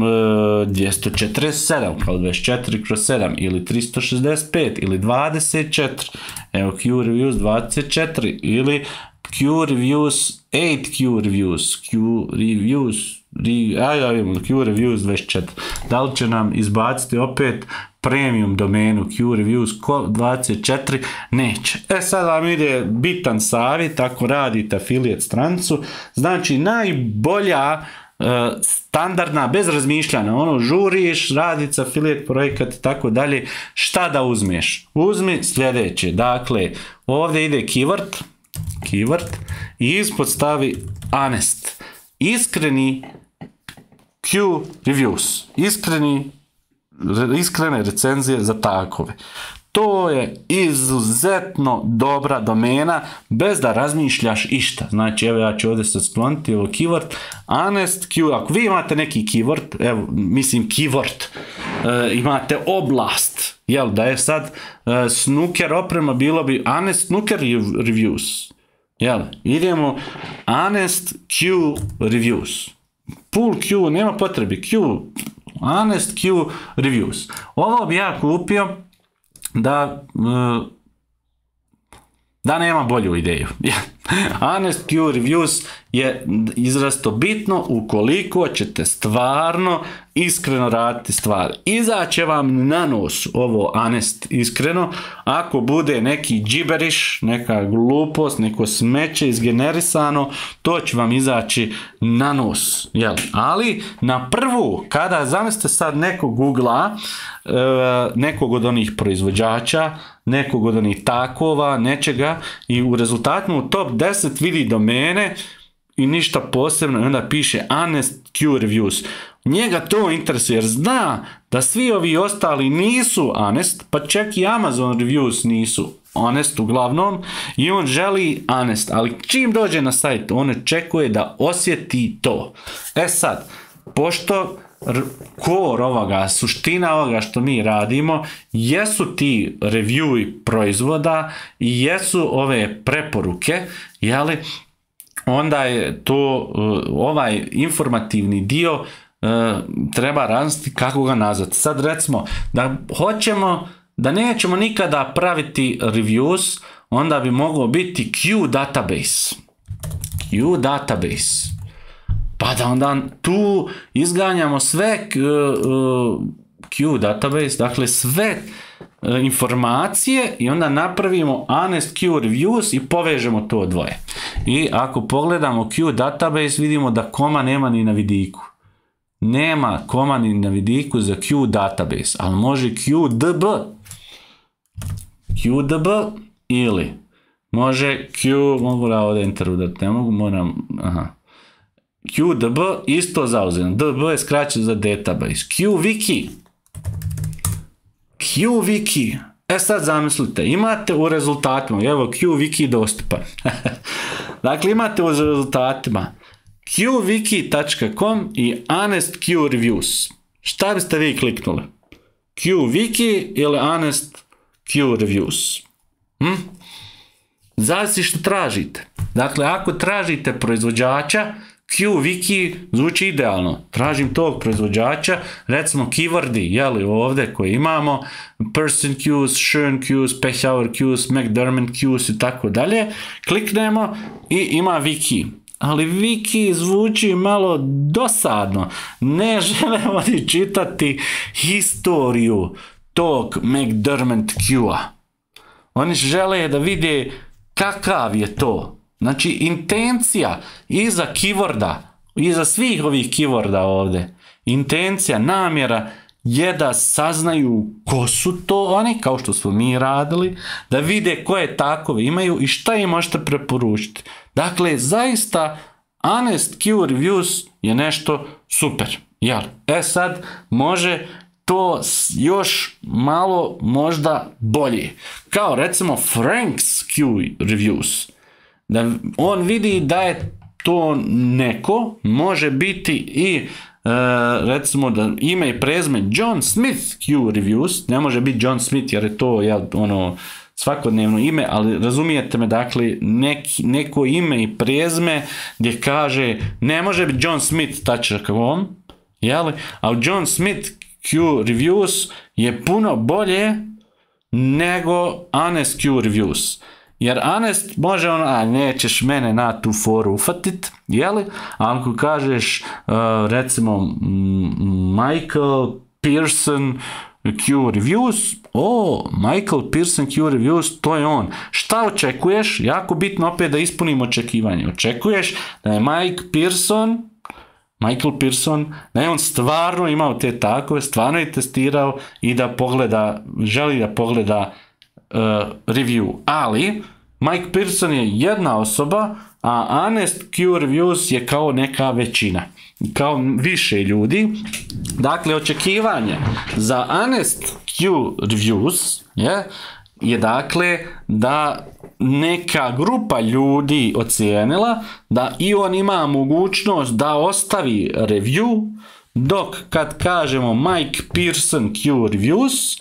247 kao 24/7 ili 365 ili 24, evo Q reviews 24 ili Q reviews 8 Q reviews 24. Da li će nam izbaciti opet premium domenu Q reviews 24? Neće. Sad vam ide bitan savjet ako radite affiliate stranicu. Znači najbolja standardna, bez razmišljanja, žuriš, radica, affiliate projekat i tako dalje, šta da uzmeš? Uzmi sljedeće, dakle, ovdje ide keyword i ispod stavi honest, iskreni Q reviews, iskrene recenzije za takove. To je izuzetno dobra domena, bez da razmišljaš išta. Znači, evo ja ću ovdje se skloniti ovo keyword, honest Q, ako vi imate neki keyword, evo, mislim keyword, imate oblast, jel, da je sad snooker oprema, bilo bi honest snooker reviews. Jel? Idemo honest Q reviews. Full Q, nema potrebe, Q, honest Q reviews. Ovo bi ja kupio da nema bolju ideju. Honest Q reviews je izrazito bitno ukoliko ćete stvarno iskreno raditi stvari. Izaće vam na nos ovo honest iskreno, ako bude neki džiberiš, neka glupost, neko smeće izgenerisano, to će vam izaći na nos. Jel? Ali na prvu, kada zamislite sad neko googla nekog od onih proizvođača, nekog od onih takova, nečega i u rezultatu u top 10 vidi domene i ništa posebno i onda piše honest Q reviews. Njega to interesuje jer zna da svi ovi ostali nisu honest, pa čak i Amazon reviews nisu honest uglavnom i on želi honest, ali čim dođe na sajt on očekuje da osjeti to. E sad, pošto core ovoga, suština ovoga što mi radimo jesu ti reviewi proizvoda i jesu ove preporuke, jeli, onda je to ovaj informativni dio treba razmisliti kako ga nazvati. Sad recimo da hoćemo da nećemo nikada praviti reviews, onda bi moglo biti Q database. Q database. Pa da onda tu izganjamo sve Q database, dakle sve informacije i onda napravimo honest Q reviews i povežemo to dvoje. I ako pogledamo Q database vidimo da koma nema ni na vidiku. Nema koma ni na vidiku za Q database, ali može QDB. QDB ili može Q, mogu da ovdje enter udati, ne mogu, moram, aha. QDB isto zauzeno, DB je skraćeno za database. QWiki. QWiki. E sad zamislite, imate u rezultatima, evo QWiki dostupan. Dakle, imate u rezultatima qwiki.com i honest Q reviews. Šta biste vi kliknuli? QWiki ili honest Q reviews? Zavisi što tražite. Dakle, ako tražite proizvođača, QWiki zvuči idealno. Tražim tog proizvođača, recimo keywordi, jeli ovdje koje imamo, Person Qs, Schoen Qs, Pechauer Qs, McDermott Qs i tako dalje. Kliknemo i ima wiki. Ali wiki zvuči malo dosadno. Ne želimo ni čitati historiju tog McDermott Q-a. Oni žele da vide kakav je to. Znači, intencija iza keyworda, iza svih ovih keyworda ovdje, intencija, namjera je da saznaju ko su to oni, kao što smo mi radili, da vide koje takove imaju i šta im možete preporučiti. Dakle, zaista, honest Q reviews je nešto super. Jel? E sad, može to još malo možda bolje. Kao recimo Frank's Q reviews. Da on vidi da je to neko, može biti i recimo da ime i prezime John Smith Q reviews, ne može biti John Smith jer je to ono svakodnevno ime, ali razumijete me, dakle neko ime i prezime gdje kaže ne može biti John Smith.com, jeli, ali John Smith Q reviews je puno bolje nego honest Q reviews. Jer honest može ono, nećeš mene na tu foru ufatit, jeli? A ako kažeš, recimo, Michael Pearson Q reviews, Michael Pearson Q reviews, to je on. Šta očekuješ? Jako bitno opet da ispunimo očekivanje. Očekuješ da je Michael Pearson, da je on stvarno imao te takove, stvarno je testirao i da pogleda, želi da pogleda review, ali Mike Pearson je jedna osoba, a honest Q reviews je kao neka većina, kao više ljudi. Dakle, očekivanje za honest Q reviews je dakle da neka grupa ljudi ocijenila da i on ima mogućnost da ostavi review, dok kad kažemo Mike Pearson Q reviews,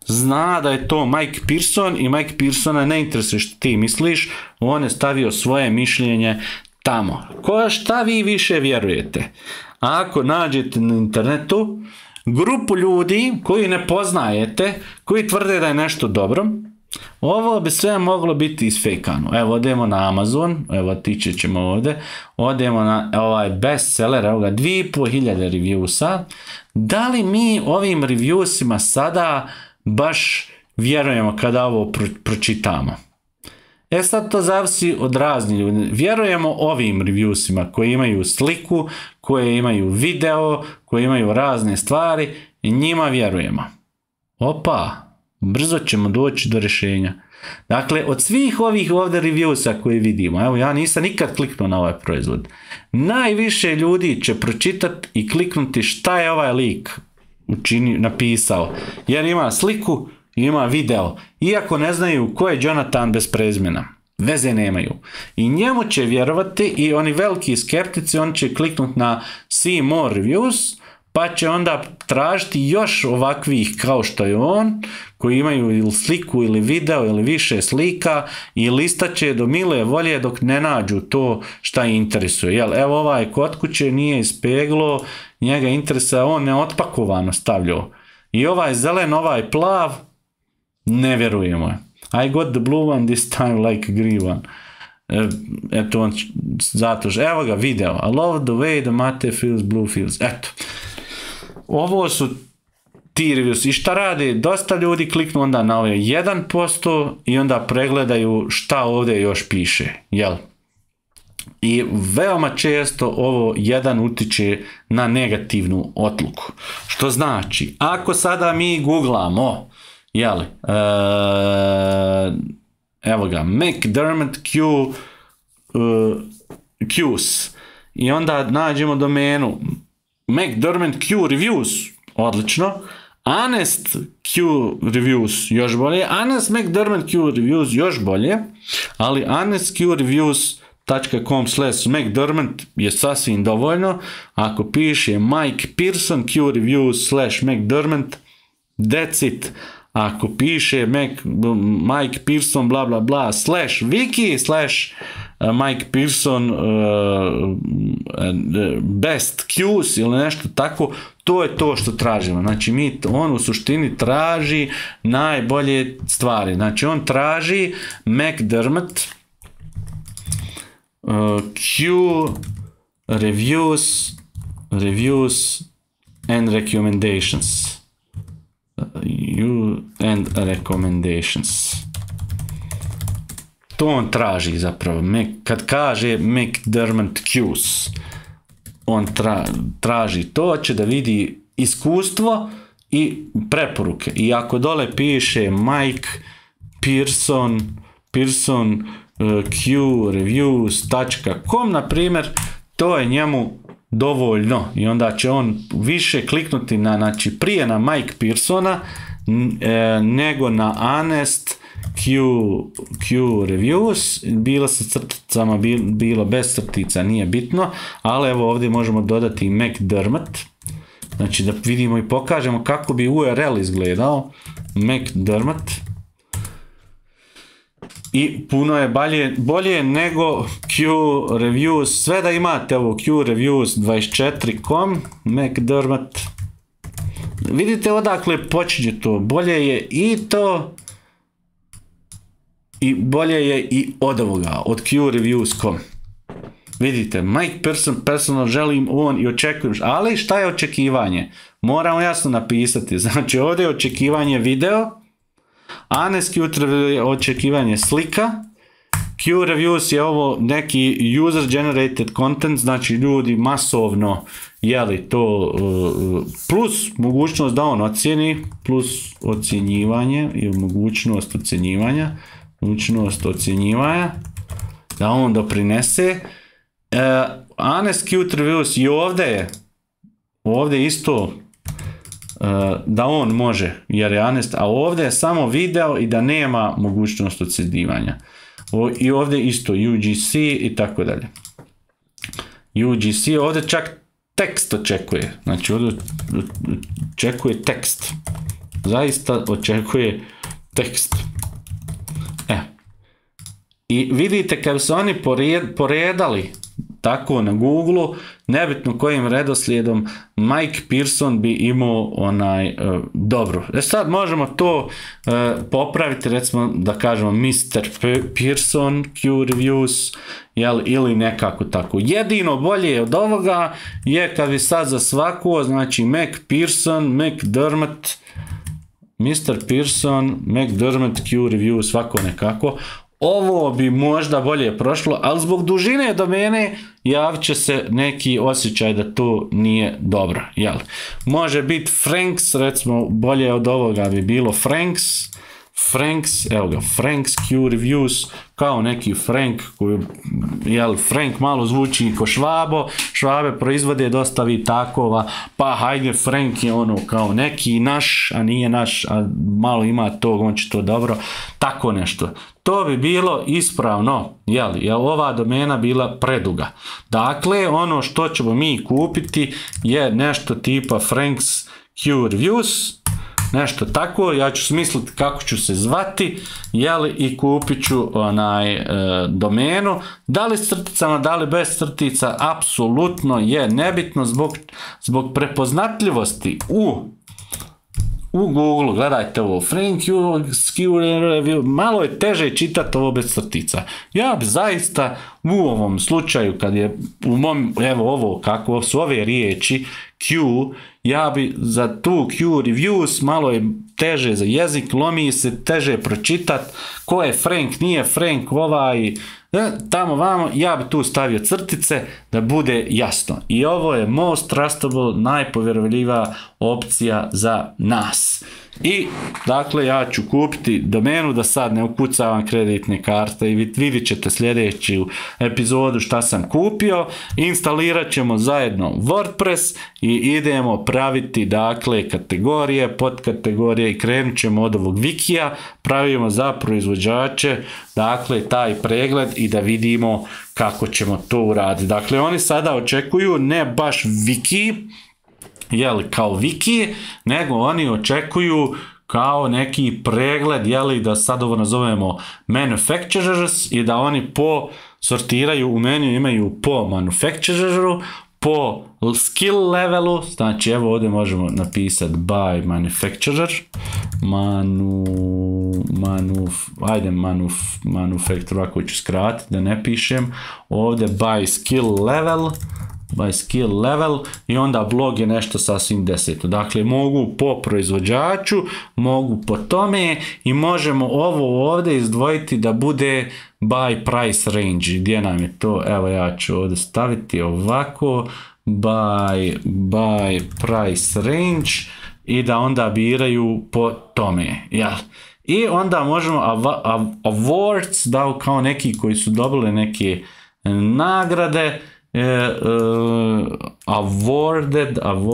zna da je to Mike Pearson i Mike Pearsona ne interesuje što ti misliš, on je stavio svoje mišljenje tamo. Šta vi više vjerujete? Ako nađete na internetu grupu ljudi koji ne poznajete, koji tvrde da je nešto dobro, ovo bi sve moglo biti isfejkano. Evo, odemo na Amazon, evo, tiče ćemo ovdje, odemo na ovaj bestseller, evo ga, 2500 reviewsa. Da li mi ovim reviewsima sada baš vjerujemo kada ovo pročitamo? Sad to zavisi od raznih ljudi. Vjerujemo ovim reviewsima koji imaju sliku, koje imaju video, koji imaju razne stvari i njima vjerujemo. Opa, brzo ćemo doći do rješenja. Dakle, od svih ovih ovdje reviewsa koje vidimo, evo ja nisam nikad kliknuo na ovaj proizvod, najviše ljudi će pročitati i kliknuti šta je ovaj lik napisao, jer ima sliku i ima video, iako ne znaju ko je Jonathan bez prezimena. Veze nemaju. I njemu će vjerovati i oni veliki skeptici, oni će kliknuti na see more reviews, pa će onda tražiti još ovakvih kao što je on, koji imaju ili sliku ili video ili više slika i listat će do mile volje dok ne nađu to šta ih interesuje. Evo ovaj kod kuće nije ispeglo, njega interesa, on neotpakovano stavljao. I ovaj zelen, ovaj plav, ne vjerujemo. I got the blue one this time like a green one. Eto on zato što, evo ga video. I love the way the mate feels, blue feels. Eto. Ovo su ti reviews. I šta radi? Dosta ljudi kliknu onda na ovaj 1% i onda pregledaju šta ovdje još piše. Jel? I veoma često ovo jedan utiče na negativnu odluku. Što znači, ako sada mi googlamo, jeli, evo ga, McDermott Qs i onda nađemo domenu McDermott Q Reviews, odlično, Honest Q Reviews, još bolje, Honest McDermott Q Reviews, još bolje, ali honestqreviews.com/McDermott je sasvim dovoljno. Ako piše Mike Pearson Q Reviews/McDermott, that's it. Ako piše Mike Pearson bla bla bla /wiki/Mike Pearson best Qs ili nešto tako, to je to što tražimo. Znači on u suštini traži najbolje stvari. Znači on traži McDermott Q reviews and recommendations. To on traži zapravo. Kad kaže McDermott Qs, on traži to, će da vidi iskustvo i preporuke. I ako dole piše Mike Pearson qreviews.com, na primjer, to je njemu dovoljno i onda će on više kliknuti znači prije na Mike Pearsona nego na Honest Q Reviews, bilo sa crticama, bilo bez crtica, nije bitno, ali evo ovdje možemo dodati i McDermott, znači da vidimo i pokažemo kako bi URL izgledao, McDermott. I puno je bolje nego Q Reviews, sve da imate ovo qreviews24.com, McDermott. Vidite odakle počinje to, bolje je i to i bolje je i od ovoga, od qreviews.com. Vidite, Mike Pearson, personal, želim on i očekujem, ali šta je očekivanje? Moramo jasno napisati, znači ovdje je očekivanje video, Honest Q je očekivanje slika, Q Reviews je ovo neki user generated content, znači ljudi masovno jeli to, plus mogućnost da on ocijeni, plus ocjenjivanje i mogućnost ocjenjivanja, da on doprinese. Honest Q Reviews i ovdje isto da on može, jer je honest, a ovdje je samo video i da nema mogućnost ocjenjivanja. I ovdje isto UGC i tako dalje. UGC, ovdje čak tekst očekuje, znači ovdje očekuje tekst. zaista očekuje tekst. I vidite kad su oni poredali tako na Google, nebitno kojim redoslijedom, Mike Pearson bi imao dobro. Sad možemo to popraviti, recimo da kažemo Mr. Pearson Q Reviews, ili nekako tako. Jedino bolje od ovoga je kad bi sad za svako, znači McPherson, McDermott, Mr. Pearson, McDermott Q Reviews, svako nekako. Ovo bi možda bolje prošlo, ali zbog dužine domene javit će se neki osjećaj da to nije dobro. Može biti Franks, recimo bolje od ovoga bi bilo Franks, evo ga, Franks Q Reviews, kao neki Frank, Frank malo zvuči ko Švabo, Švabe proizvode dosta takova, pa hajde Frank je kao neki naš, a nije naš, a malo ima tog, on će to dobro, tako nešto. To bi bilo ispravno, jer ova domena bila preduga. Dakle, ono što ćemo mi kupiti je nešto tipa Franks Q Reviews, nešto tako, ja ću smisliti kako ću se zvati, i kupit ću domenu, da li s crticama, da li bez crtica, apsolutno je nebitno zbog prepoznatljivosti u Google, gledajte ovo, Frank Q, malo je teže čitati ovo bez crtica. Ja bi zaista u ovom slučaju, kad je u mom, evo ovo, kako su ove riječi, Q, ja bi za tu Q Reviews, malo je teže za jezik, lomi se, teže pročitat, ko je Frank, nije Frank, tamo vamo, ja bi tu stavio crtice da bude jasno. I ovo je most trustable, najpovjerljivija opcija za nas. I, dakle, ja ću kupiti domenu, da sad ne ukucavam kreditne karte, i vidit ćete sljedeću epizodu šta sam kupio. Instalirat ćemo zajedno WordPress i idemo praviti, dakle, kategorije, podkategorije i krenut ćemo od ovog Wikija, pravimo za proizvođače, dakle, taj pregled i da vidimo kako ćemo to uraditi. Dakle, oni sada očekuju ne baš Wiki, kao Wiki, nego oni očekuju kao neki pregled, da sad ovo nazovemo manufacturers, i da oni sortiraju u meniju, imaju po manufactureru, po skill levelu, znači evo ovdje možemo napisati by manufacturer, manufacturer, ako ću skratiti da ne pišem, ovdje by skill level, i onda blog je nešto sasvim deseto. Dakle, mogu po proizvođaču, mogu po tome, i možemo ovo ovdje izdvojiti da bude by price range. Gdje nam je to? Evo, ja ću ovdje staviti ovako, by price range, i da onda biraju po tome. I onda možemo awards, da kao neki koji su dobili neke nagrade, awarded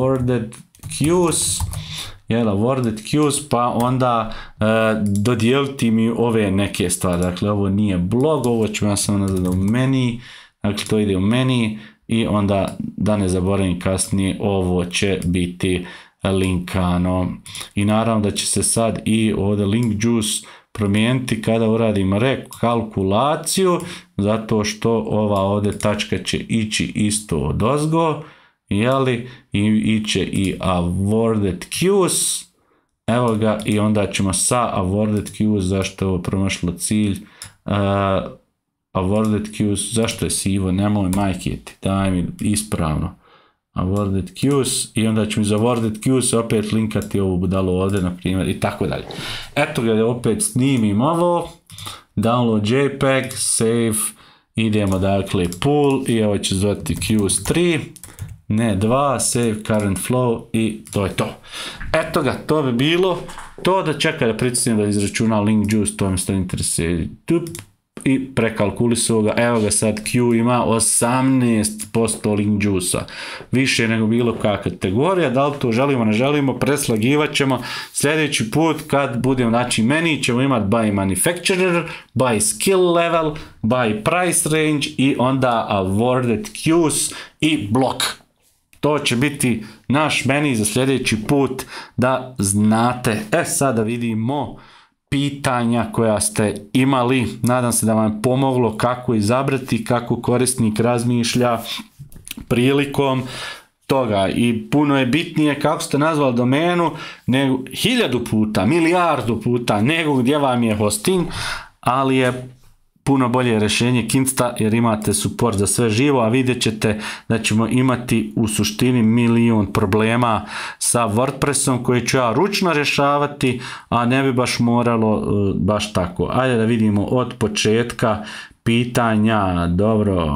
queues, pa onda dodijeliti mi ove neke stvari. Dakle, ovo nije blog, ovo ću ja samo nazvati u meni, dakle to ide u meni, i onda da ne zaboravim kasnije, ovo će biti linkano. I naravno da će se sad i ovdje link juice promijeniti kada uradim rekalkulaciju, zato što ova ovdje tačka će ići isto odozgo, i iće i awarded queues, evo ga, i onda ćemo sa awarded queues, zašto je ovo promašilo cilj, awarded queues, zašto je sivo, nemoj majketi, daj mi ispravno, awarded queues, i onda ću mi za awarded queues opet linkati ovu budalu ovdje, na primjer, i tako dalje. Eto ga, opet snimim ovo, download JPEG, save, idemo, dakle, pull, i ovo će zvati queues 3, ne 2, save current flow, i to je to. Eto ga, to bi bilo to. Da čekaj da pritisnem da izračuna link juice, to mi se interesuje, i prekalkulisuo ga, evo ga sad, Q ima 18% link juice-a, više nego bilo kakva kategorija. Da li to želimo, ne želimo, preslagivat ćemo sljedeći put kad budemo, znači meni ćemo imati by manufacturer, by skill level, by price range, i onda awarded queues i blok. To će biti naš meni za sljedeći put da znate. Sada vidimo pitanja koja ste imali. Nadam se da vam je pomoglo kako izabrati, kako korisnik razmišlja prilikom toga. I puno je bitnije kako ste nazvali domenu nego 1000 puta, milijardu puta nego gdje vam je hosting, ali je puno bolje rješenje Kinsta jer imate support za sve živo, a vidjet ćete da ćemo imati u suštini milion problema sa WordPressom koji ću ja ručno rješavati, a ne bi baš moralo baš tako. Ajde da vidimo od početka pitanja. Dobro.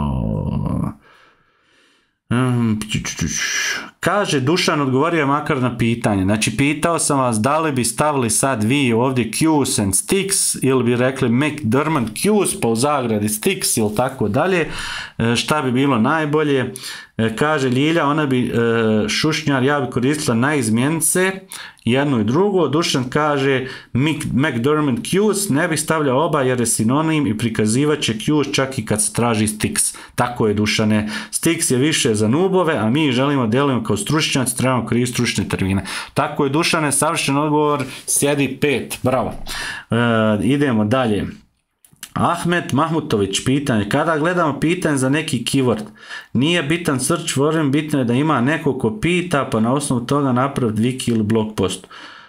Kaže Dušan, odgovorio je makar na pitanje. Znači, pitao sam vas da li bi stavili sad vi ovdje Qs and sticks ili bi rekli McDermott Qs pa u zagradi sticks ili tako dalje. Šta bi bilo najbolje? Kaže Ljilja, ona bi šušnjar, ja bi koristila naizmjenice, jedno i drugo. Dušan kaže McDermott Qs, ne bi stavljao oba jer je sinonim i prikazivat će Qs čak i kad se traži sticks. Tako je, Dušane. Sticks je više za nubove, a mi želimo delimo kao stručnjaci, trebamo koristiti stručne termine. Tako je, Dušane, savršen odgovor, sjedi 5. Bravo. Idemo dalje. Ahmet Mahmutović, pitanje. Kada gledamo pitanje za neki keyword, nije bitan search volume, bitno je da ima neko ko pita, pa na osnovu toga napraviti wiki ili blog post.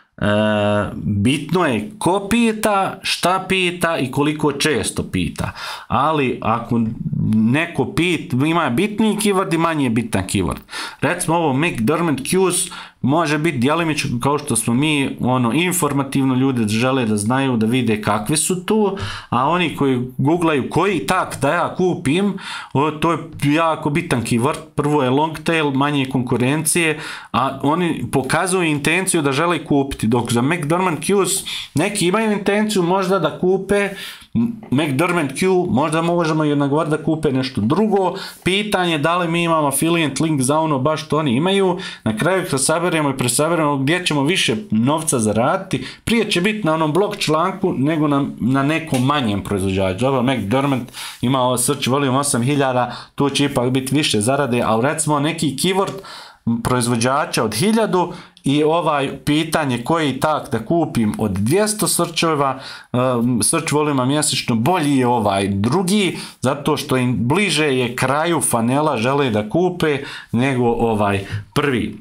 Bitno je ko pita, šta pita i koliko često pita. Ali ako neko ima bitniji keyword i manje bitan keyword. Recimo ovo McDermott Qs može biti djelimično kao što smo mi informativno, ljudi žele da znaju, da vide kakve su tu, a oni koji googlaju koji tak da ja kupim, to je jako bitan keyword. Prvo je long tail, manje konkurencije, a oni pokazuju intenciju da žele kupiti, dok za McDermott Qs neki imaju intenciju možda da kupe McDermott Q, možda možemo i nagovoriti da kupe nešto drugo. Pitanje da li mi imamo affiliate link za ono baš što oni imaju. Na kraju kad saberemo i presaberemo gdje ćemo više novca zaraditi, prije će biti na onom blog članku nego na nekom manjem proizvođaču. Dobro, McDermott ima search volume 8000, tu će ipak biti više zarade, ali recimo neki keyword proizvođača od 1000 i pitanje koji tak da kupim od 200 searchova, search voluma mjesečno, bolji je drugi, zato što im bliže je kraju fanela, žele da kupe, nego prvi.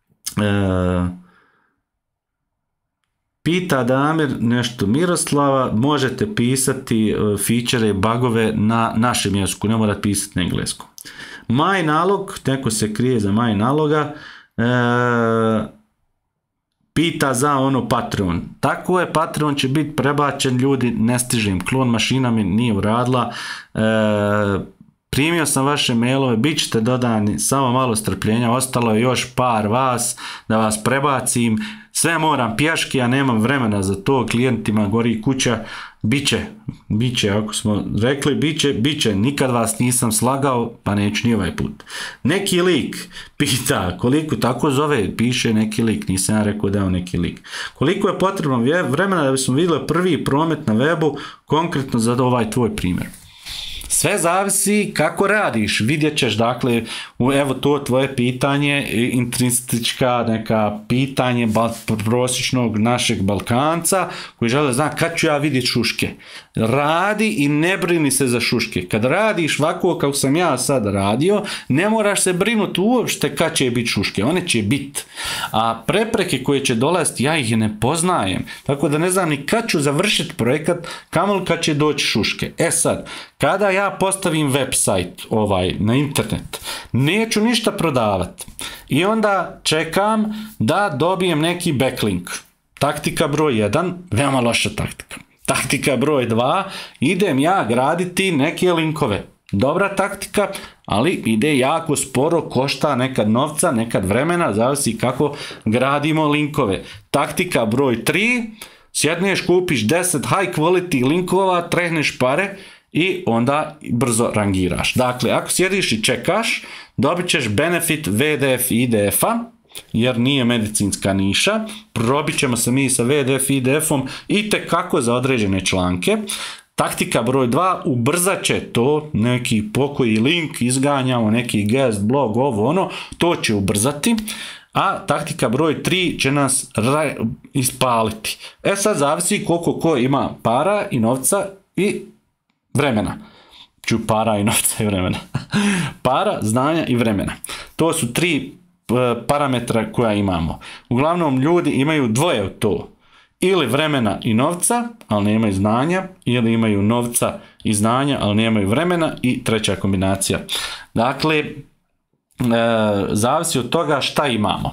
Pita Damir nešto Miroslava, možete pisati feature, bugove na našem jeziku, ne morate pisati na engleskom. My nalog, neko se krije za my naloga, pita za Patreon. Tako je, Patreon će biti prebačen, ljudi, ne stižem, klon mašina mi nije uradila, primio sam vaše mailove, bit ćete dodani, samo malo strpljenja, ostalo je još par vas da vas prebacim, sve moram pješki, ja nemam vremena za to, klijentima gori kuća, biće, ako smo rekli, biće, nikad vas nisam slagao, pa neću ni ovaj put. Neki lik pita, koliko, tako zove, piše neki lik, nisam ja rekao da je neki lik. Koliko je potrebno vremena da bismo vidjeli prvi promet na webu, konkretno za ovaj tvoj primjer? Sve zavisi kako radiš, vidjet ćeš, dakle, evo to tvoje pitanje, intrinstička neka pitanje prosječnog našeg Balkanca koji žele znati kad ću ja vidjeti šuške. Radi i ne brini se za šuške. Kad radiš ovako kako sam ja sad radio, ne moraš se brinuti uopšte kad će biti šuške, one će biti. A prepreke koje će dolaziti, ja ih ne poznajem, tako da ne znam ni kad ću završiti projekat, kamoli kad će doći šuške. Sad, kada ja postavim website na internet, neću ništa prodavati i onda čekam da dobijem neki backlink. Taktika broj 1, veoma loša taktika. Taktika broj 2, idem ja graditi neke linkove. Dobra taktika, ali ide jako sporo, košta nekad novca, nekad vremena, zavisi kako gradimo linkove. Taktika broj 3, sjedneš, kupiš 10 high quality linkova, trehneš pare i onda brzo rangiraš. Dakle, ako sjediš i čekaš, dobit ćeš benefit VDF i IDF-a, jer nije medicinska niša, probit ćemo se mi sa VDF i IDF-om itekako za određene članke. Taktika broj 2, ubrzat će to, neki pokoji link, izganjamo neki guest blog, ovo ono, to će ubrzati, a taktika broj 3 će nas ispaliti. Sad zavisi koliko ko ima para i novca i vremena. Para i novca i vremena. Para, znanja i vremena. To su 3 parametra koja imamo. Uglavnom ljudi imaju dvoje od to. Ili vremena i novca, ali nemaju znanja, ili imaju novca i znanja, ali nemaju vremena, i treća kombinacija. Dakle, zavisi od toga šta imamo.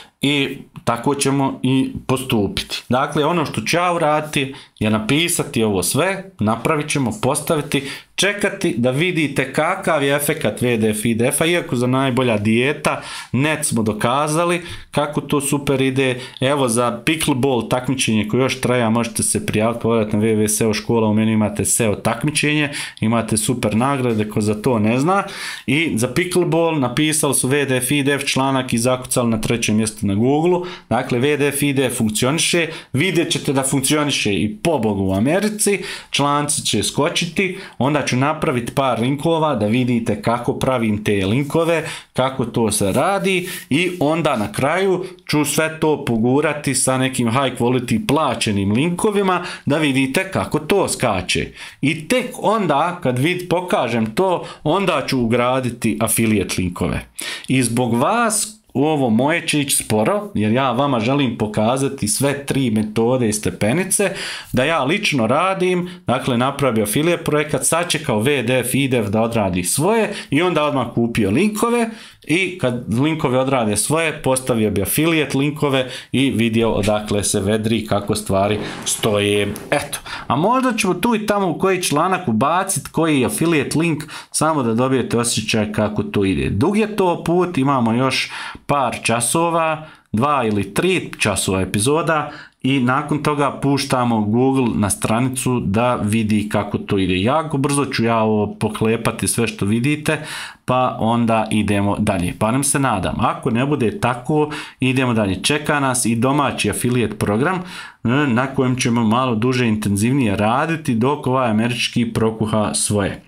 I tako ćemo i postupiti. Dakle, ono što ću ja uraditi je napisati ovo sve, napravit ćemo, postaviti, čekati da vidite kakav je efekat VDF IDF-a, iako za najbolja dijeta, net smo dokazali kako to super ide. Evo za pickleball takmičenje koje još traja, možete se prijaviti, pogledati na www SEO škola, u meni imate SEO takmičenje, imate super nagrade ko za to ne zna. I za pickleball napisali su VDF IDF članak i zakucali na 3. mjestu na Google. Dakle, VDF IDF funkcioniše, vidjet ćete da funkcioniše i pobogu u Americi, članci će skočiti, onda ću napraviti par linkova da vidite kako pravim te linkove, kako to se radi, i onda na kraju ću sve to pogurati sa nekim high quality plaćenim linkovima da vidite kako to skače. I tek onda kad pokažem to, onda ću ugraditi affiliate linkove. I zbog vas ovo moje će ići sporo, jer ja vama želim pokazati sve 3 metode i stepenice, da ja lično radim, dakle napravio affiliate projekat, sad će kao VDF IDF da odradi svoje i onda odmah kupio linkove, i kad linkove odrade svoje, postavio bi affiliate linkove i vidio odakle se vedri, kako stvari stoje. Eto, a možda ćemo tu i tamo u koji članak ubaciti koji affiliate link, samo da dobijete osjećaj kako to ide. Dug je to put, imamo još par časova, 2 ili 3 časova epizoda, i nakon toga puštamo Google na stranicu da vidi kako to ide. Jako brzo ću ja ovo poklepati sve što vidite, pa onda idemo dalje. Pa nam se nadam. Ako ne bude tako, idemo dalje. Čeka nas i domaći affiliate program na kojem ćemo malo duže intenzivnije raditi dok ovaj američki prokuha svoje.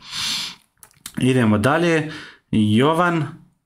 Idemo dalje. Jovan.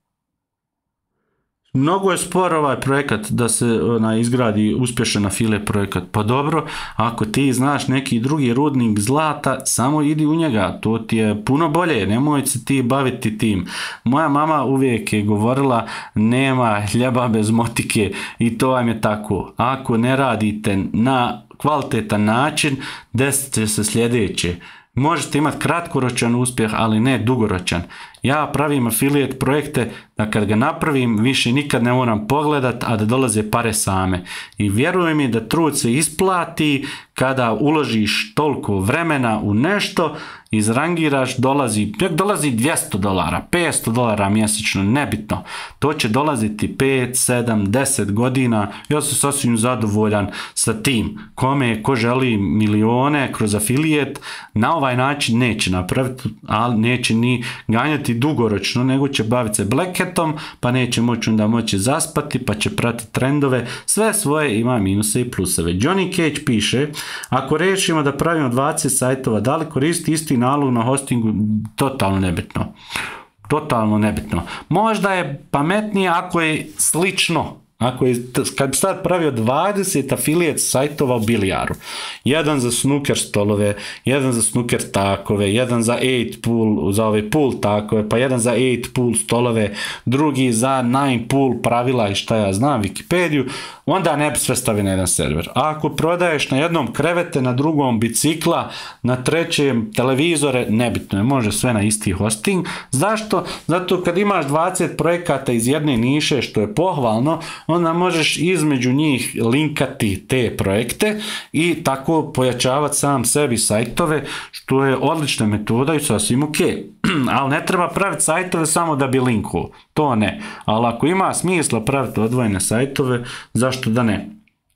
Mnogo je spor ovaj projekat da se izgradi uspješan affiliate projekat. Pa dobro, ako ti znaš neki drugi rudnik zlata, samo idi u njega, to ti je puno bolje, nemoj se ti baviti tim. Moja mama uvijek je govorila, nema hljeba bez motike, i to vam je tako. Ako ne radite na kvalitetan način, desit će se sljedeće. Možete imati kratkoročan uspjeh, ali ne dugoročan. Ja pravim affiliate projekte da kad ga napravim više nikad ne moram pogledat, a da dolaze pare same. I vjeruj mi da trud se isplati kada uložiš toliko vremena u nešto, izrangiraš, dolazi $200, $500 mjesečno, nebitno. To će dolaziti 5, 7, 10 godina. Ja sam sasvim zadovoljan sa tim. Ko želi milione kroz affiliate, na ovaj način neće napraviti, ali neće ni ganjati dugoročno, nego će baviti se black hatom, pa neće moći zaspati, pa će pratiti trendove. Sve svoje ima minuse i pluseve. Johnny Cage piše, ako rešimo da pravimo 20 sajtova, da li koristi isti nalog na hostingu? Totalno nebitno. Totalno nebitno. Možda je pametnije ako je slično. Kad bi sad pravio 20 affiliate sajtova u bilijaru, jedan za snooker stolove, jedan za snooker takove, jedan za 8 pool, za ove pool takove, pa jedan za 8 pool stolove, drugi za 9 pool pravila i šta ja znam, Wikipediju, onda ne bi sve stavio na jedan server. A ako prodaješ na jednom krevete, na drugom bicikla, na trećem televizore, nebitno je, može sve na isti hosting. Zašto? Zato kad imaš 20 projekata iz jedne niše, što je pohvalno, onda možeš između njih linkati te projekte i tako pojačavati sam sebi sajtove, što je odlična metoda i sasvim ok. Ali ne treba praviti sajtove samo da bi linkuo, to ne. Ali ako ima smisla praviti odvojene sajtove, zašto da ne?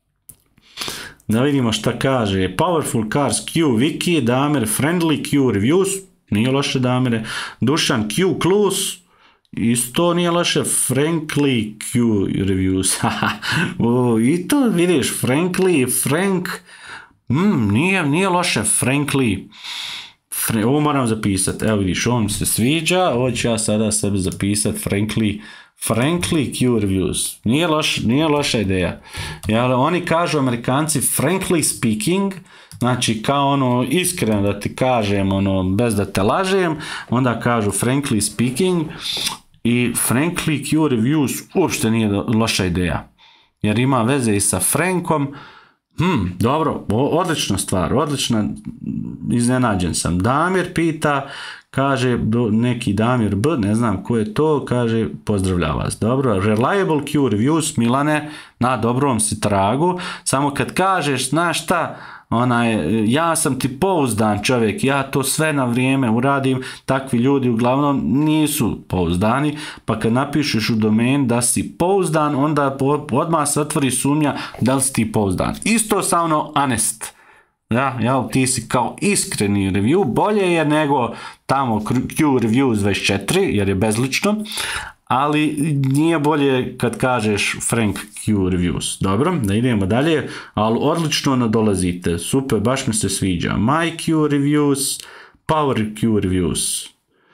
Da vidimo šta kaže. Powerful Cars Q Wiki, Damer Friendly Q Reviews, nije loše Damere. Dušan Q Clues, isto nije loše. Frankly Q Reviews. I to vidiš, Frankly, Frank Nije loše, Frankly. Ovo moram zapisati, evo vidiš, ovo mi se sviđa, ovo ću ja sada sebi zapisati, Frankly Q reviews. Nije loša ideja. Oni kažu, Amerikanci, frankly speaking, znači kao ono iskreno da ti kažem, ono bez da te lažem, onda kažu frankly speaking, i Frankly Q reviews uopšte nije loša ideja. Jer ima veze i sa Frankom. Dobro, odlična stvar, iznenađen sam. Damir pita, kaže, neki Damir B, ne znam ko je to, kaže, pozdravlja vas. Dobro, reliable Q reviews, Milane, na dobrom si tragu, samo kad kažeš, znaš šta, ja sam ti pouzdan čovjek, ja to sve na vrijeme uradim, takvi ljudi uglavnom nisu pouzdani, pa kad napišeš u domen da si pouzdan, onda odmah se otvori sumnja da li si ti pouzdan. Isto sa ono honest. Ti si kao iskreni review, bolje je nego tamo Q reviews 24, jer je bezlično, ali nije bolje kad kažeš Frank Q reviews. Dobro, da idemo dalje, ali odlično nadolazite, super, baš mi se sviđa. My Q reviews, Power Q reviews.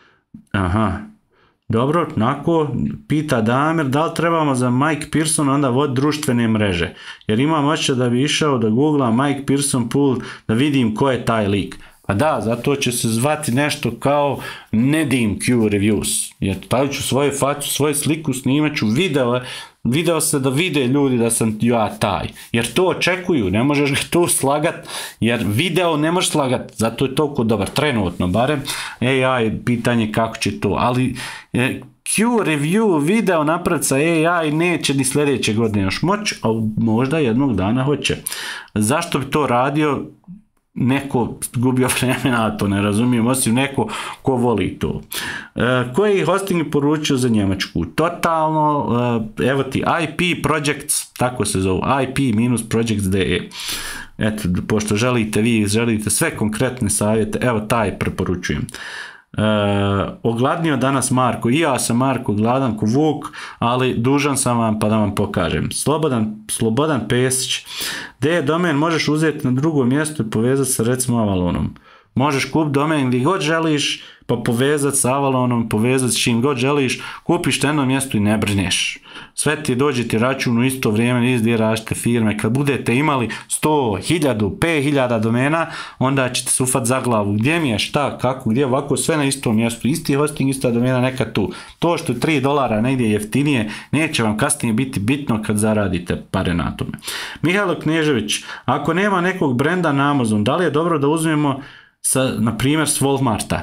Dobro, pita Damir, da li trebamo za Mike Pearson onda voditi društvene mreže? Jer imam osjećaj da bi išao da googlam Mike Pearson pool da vidim ko je taj lik. Pa da, zato će se zvati nešto kao Nedim Q reviews. Jer stavit ću svoju facu, svoju sliku, snimat ću video se da vide ljudi da sam ja taj. Jer to očekuju, ne možeš ga tu slagat, jer video ne možeš slagat, zato je toliko dobar, trenutno barem. AI, pitanje kako će to, ali Q review video napraviti sa AI neće ni sljedeće godine još moći, a možda jednog dana hoće. Zašto bi to radio? Neko gubio vremena, to ne razumijem, osim neko ko voli to. Koji hosting poručio za Njemačku? Totalno, evo ti, IP Projects, tako se zovu, IP-projects.de. Eto, pošto želite sve konkretne savjete, evo taj preporučujem. Ogladnio danas Marko, i ja sam Marko gladan ko vuk, ali dužan sam vam pa da vam pokažem. Slobodan Pesić, gdje je domen možeš uzeti na drugo mjesto i povezati sa recimo Avalonom. Možeš kupiti domen gdje god želiš, pa povezati sa Avalonom, povezati s čim god želiš, kupiš na jedno mjesto i ne brineš. Sve ti dođe ti račun u isto vrijeme iz dvije različite firme. Kad budete imali 100, 1000, 5000 domena, onda ćete se ufati za glavu. Gdje mi je, šta, kako, gdje, ovako sve na istom mjestu. Isti hosting, ista domena, nekad tu. To što je $3 negdje jeftinije, neće vam kasnije biti bitno kad zaradite pare na tome. Mihajlo Knežević, ako nema nekog brenda na Amazon, da li je dobro da uzmemo na primjer s Walmarta?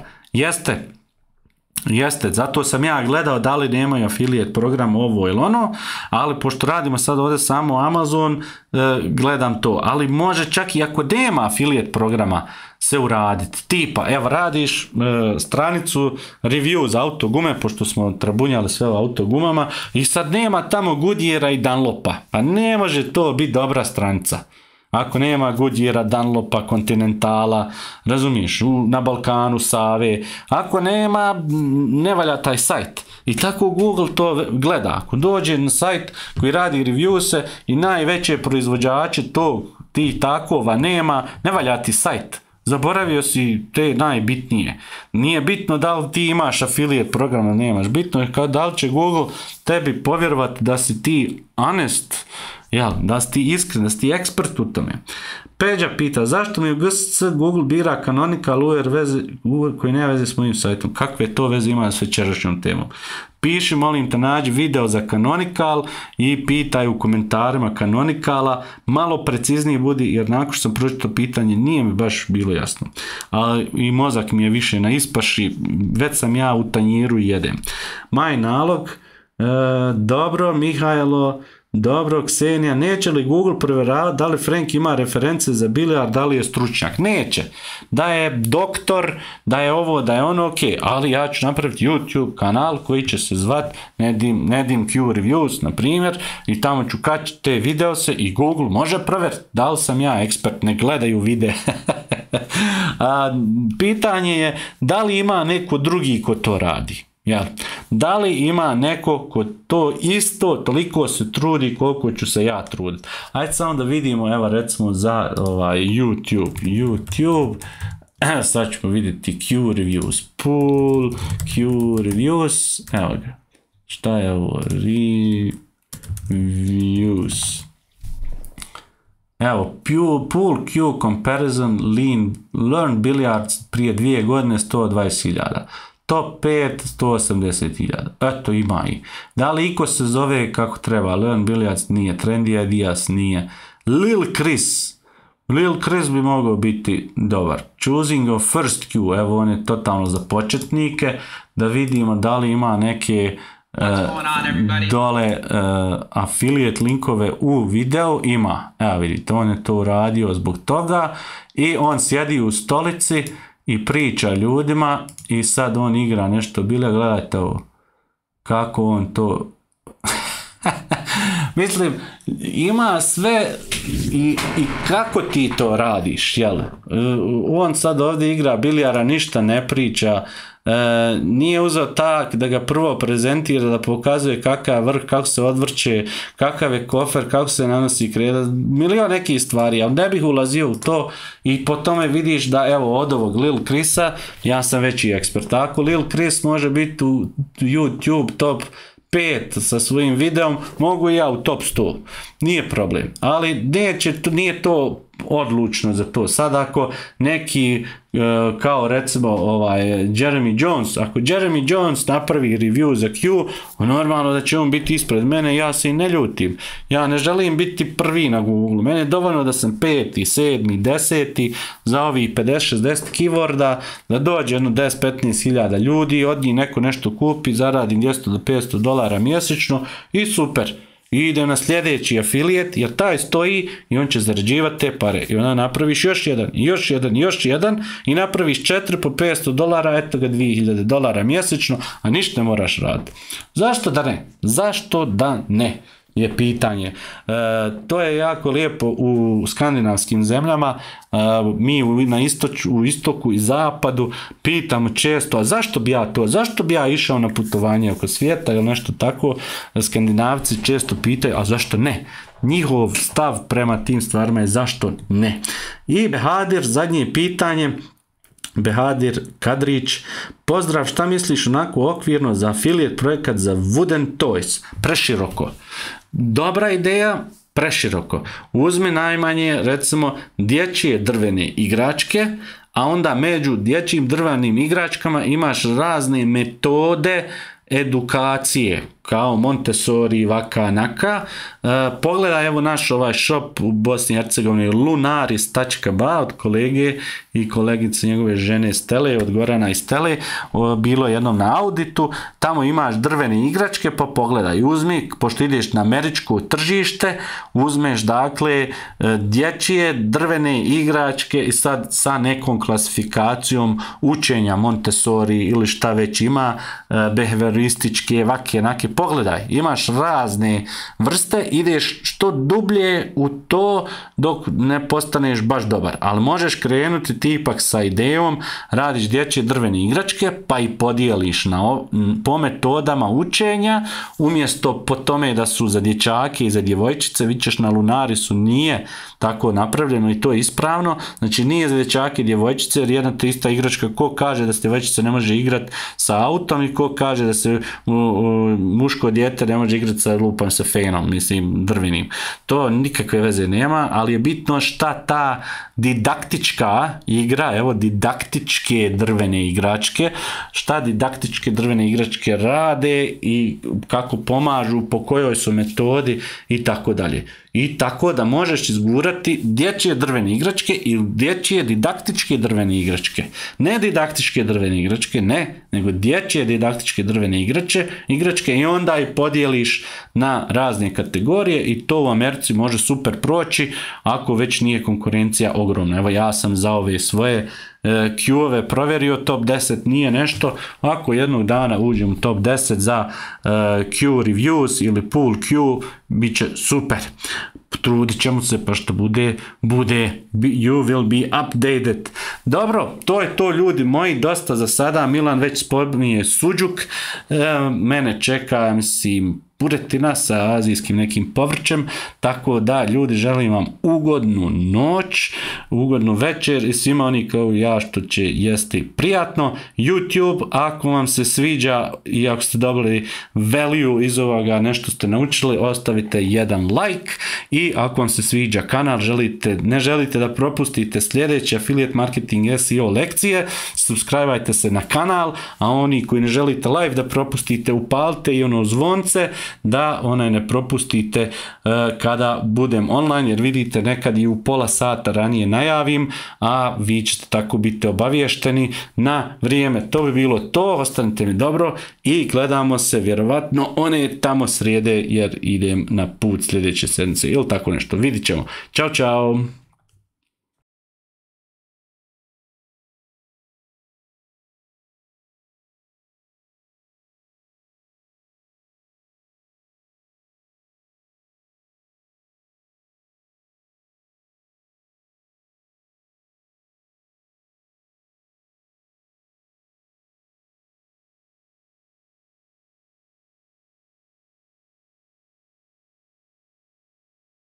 Jeste, zato sam ja gledao da li nemaju affiliate program ovo ili ono, ali pošto radimo sad ovdje samo Amazon, gledam to, ali može čak i ako nema affiliate programa se uraditi, tipa, evo radiš stranicu review za autogume, pošto smo trabunjali sve o autogumama i sad nema tamo Goodyeara i Dunlopa, pa ne može to biti dobra stranica. Ako nema Goodyeara, Dunlopa, Continentala, razumiješ, na Balkanu, Save, ako nema, ne valja taj sajt. I tako Google to gleda. Ako dođe na sajt koji radi reviewse i najveće proizvođače ti takova nema, ne valja ti sajt. Zaboravio si te najbitnije. Nije bitno da li ti imaš affiliate program, nemaš. Bitno je da li će Google tebi povjerovati da si ti honest, da si ti iskren, da si ti ekspert u tome. Peđa pita, zašto mi u GSC Google bira Canonical koji nema veze s mojim sajtom? Kakve to veze ima s večerašnjom temom? Piši, molim te, nađi video za Canonical i pitaj u komentarima Canonicala, malo precizniji budi, jer nakon što sam pročitao pitanje nije mi baš bilo jasno. Ali i mozak mi je više na ispaši, već sam ja u tanjiru i jedem. Maj nalog, dobro, Mihajlo, dobro, Ksenija, neće li Google provjeravati da li Frank ima reference za bilijar, da li je stručnjak? Neće. Da je doktor, da je ovo, da je ono, ok, ali ja ću napraviti YouTube kanal koji će se zvati Nedim Q Reviews, na primjer, i tamo ću kačiti te videose i Google može provjeriti da li sam ja ekspert, ne gledaju videe. Pitanje je da li ima neko drugi ko to radi. Jel? Da li ima neko ko to isto toliko se trudi koliko ću se ja truditi? Ajde samo da vidimo, evo recimo za YouTube, sad ćemo vidjeti Q reviews, pool Q reviews, evo ga, šta je ovo, reviews, evo, pool Q comparison, learn billiards prije 2 godine 120.000, top 5 180.000, eto ima i. Da li iko se zove kako treba, learn billiards nije, trendy ideas nije, Lil Chris bi mogao biti dobar. Choosing of first Q, evo on je totalno za početnike, da vidimo da li ima neke dole affiliate linkove u videu, ima, evo vidite, on je to uradio zbog toga i on sjedi u stolici i priča ljudima i sad on igra nešto bile, gledajte ovo, kako on to... Mislim, ima sve i kako ti to radiš, jel? On sad ovdje igra bilijara, ništa ne priča, nije uzeo tak da ga prvo prezentira, da pokazuje kakav vrh, kako se odvrće, kakav je kofer, kako se nanosi kreda, milion nekih stvari, ali ne bih ulazio u to i po tome vidiš da evo od ovog Lil Chrisa, ja sam veći ekspert, ako Lil Chris može biti u YouTube top 5 sa svojim videom, mogu i ja u top 100, nije problem, ali nije to odlučno za to. Sad ako neki kao recimo Jeremy Jones, ako Jeremy Jones napravi review za Q, normalno da će on biti ispred mene, ja se i ne ljutim, ja ne želim biti prvi na Google, mene je dovoljno da sam 5., 7., 10. za ovih 50-60 keyworda, da dođe jedno 10-15 hiljada ljudi, od njih neko nešto kupi, zaradim $200 do $500 mjesečno i super. I idem na sljedeći affiliate, jer taj stoji i on će zarađivati te pare. I onda napraviš još jedan i napraviš 4 po $500, eto ga $2000 mjesečno, a ništa ne moraš raditi. Zašto da ne? Zašto da ne? Je pitanje. To je jako lijepo u skandinavskim zemljama, mi u istoku i zapadu pitamo često, a zašto bi ja išao na putovanje oko svijeta ili nešto tako, Skandinavci često pitaju, a zašto ne? Njihov stav prema tim stvarima je zašto ne. I Behadir, zadnje pitanje, Behadir Kadrić, pozdrav, šta misliš onako okvirno za affiliate projekat za Wooden Toys? Preširoko. Dobra ideja, preširoko. Uzmi najmanje, recimo, dječje drvene igračke, a onda među dječjim drvenim igračkama imaš razne metode edukacije, kao Montessori, vaka, naka. Pogledaj evo naš ovaj shop u Bosni i Hercegovini, lunaris.ba, od kolege i kolegice njegove žene Stele, od Gorana i Stele, bilo jednom na auditu, tamo imaš drvene igračke, pa pogledaj, uzmi, pošto ideš na američko tržište, uzmeš dakle dječje drvene igračke i sad sa nekom klasifikacijom učenja Montessori ili šta već ima, behaviorističke, vake, nake, pogledaj, imaš razne vrste, ideš što dublje u to dok ne postaneš baš dobar, ali možeš krenuti ti ipak sa idejom, radiš dječje drvene igračke, pa i podijeliš po metodama učenja, umjesto po tome da su za dječake i za djevojčice, vidiš na Lunarisu nije tako napravljeno i to je ispravno, znači nije za dječake i djevojčice, jer jedna te ista igračka, ko kaže da se djevojčica ne može igrati sa autom i ko kaže da se muško dijete ne može igrati sa fenom, mislim drvenim. To nikakve veze nema, ali je bitno šta ta didaktička igra, evo didaktičke drvene igračke, šta didaktičke drvene igračke rade i kako pomažu, po kojoj su metodi i tako dalje. I tako da možeš izgurati dječje drvene igračke ili dječje didaktičke drvene igračke. Ne didaktičke drvene igračke, ne, nego dječje didaktičke drvene igračke i onda ih podijeliš na razne kategorije i to u Americi može super proći ako već nije konkurencija ogromna. Evo ja sam za ove svoje Q-ove provjerio, top 10 nije nešto, ako jednog dana uđem u top 10 za Q reviews ili pool Q, bit će super. Trudit ćemo se pa što bude, you will be updated. Dobro, to je to ljudi moji, dosta za sada. Milan već spominje suđuk, mene čeka, mislim, puretina sa azijskim nekim povrćem, tako da ljudi želim vam ugodnu noć, ugodnu večer i svima oni kao ja što će jesti prijatno. YouTube, ako vam se sviđa i ako ste dobili value iz ovoga, nešto ste naučili, ostavite jedan like i ako vam se sviđa kanal, ne želite da propustite sljedeće affiliate marketing SEO lekcije, subscribe-ajte se na kanal, a oni koji ne želite live da propustite, upalite i ono zvonce da ne propustite kada budem online, jer vidite nekad i u pola sata ranije najavim, a vi ćete tako biti obaviješteni na vrijeme. To bi bilo to, ostanite mi dobro i gledamo se vjerovatno one tamo srijede jer idem na put sljedeće sedmice ili tako nešto. Vidit ćemo. Ćao, čao!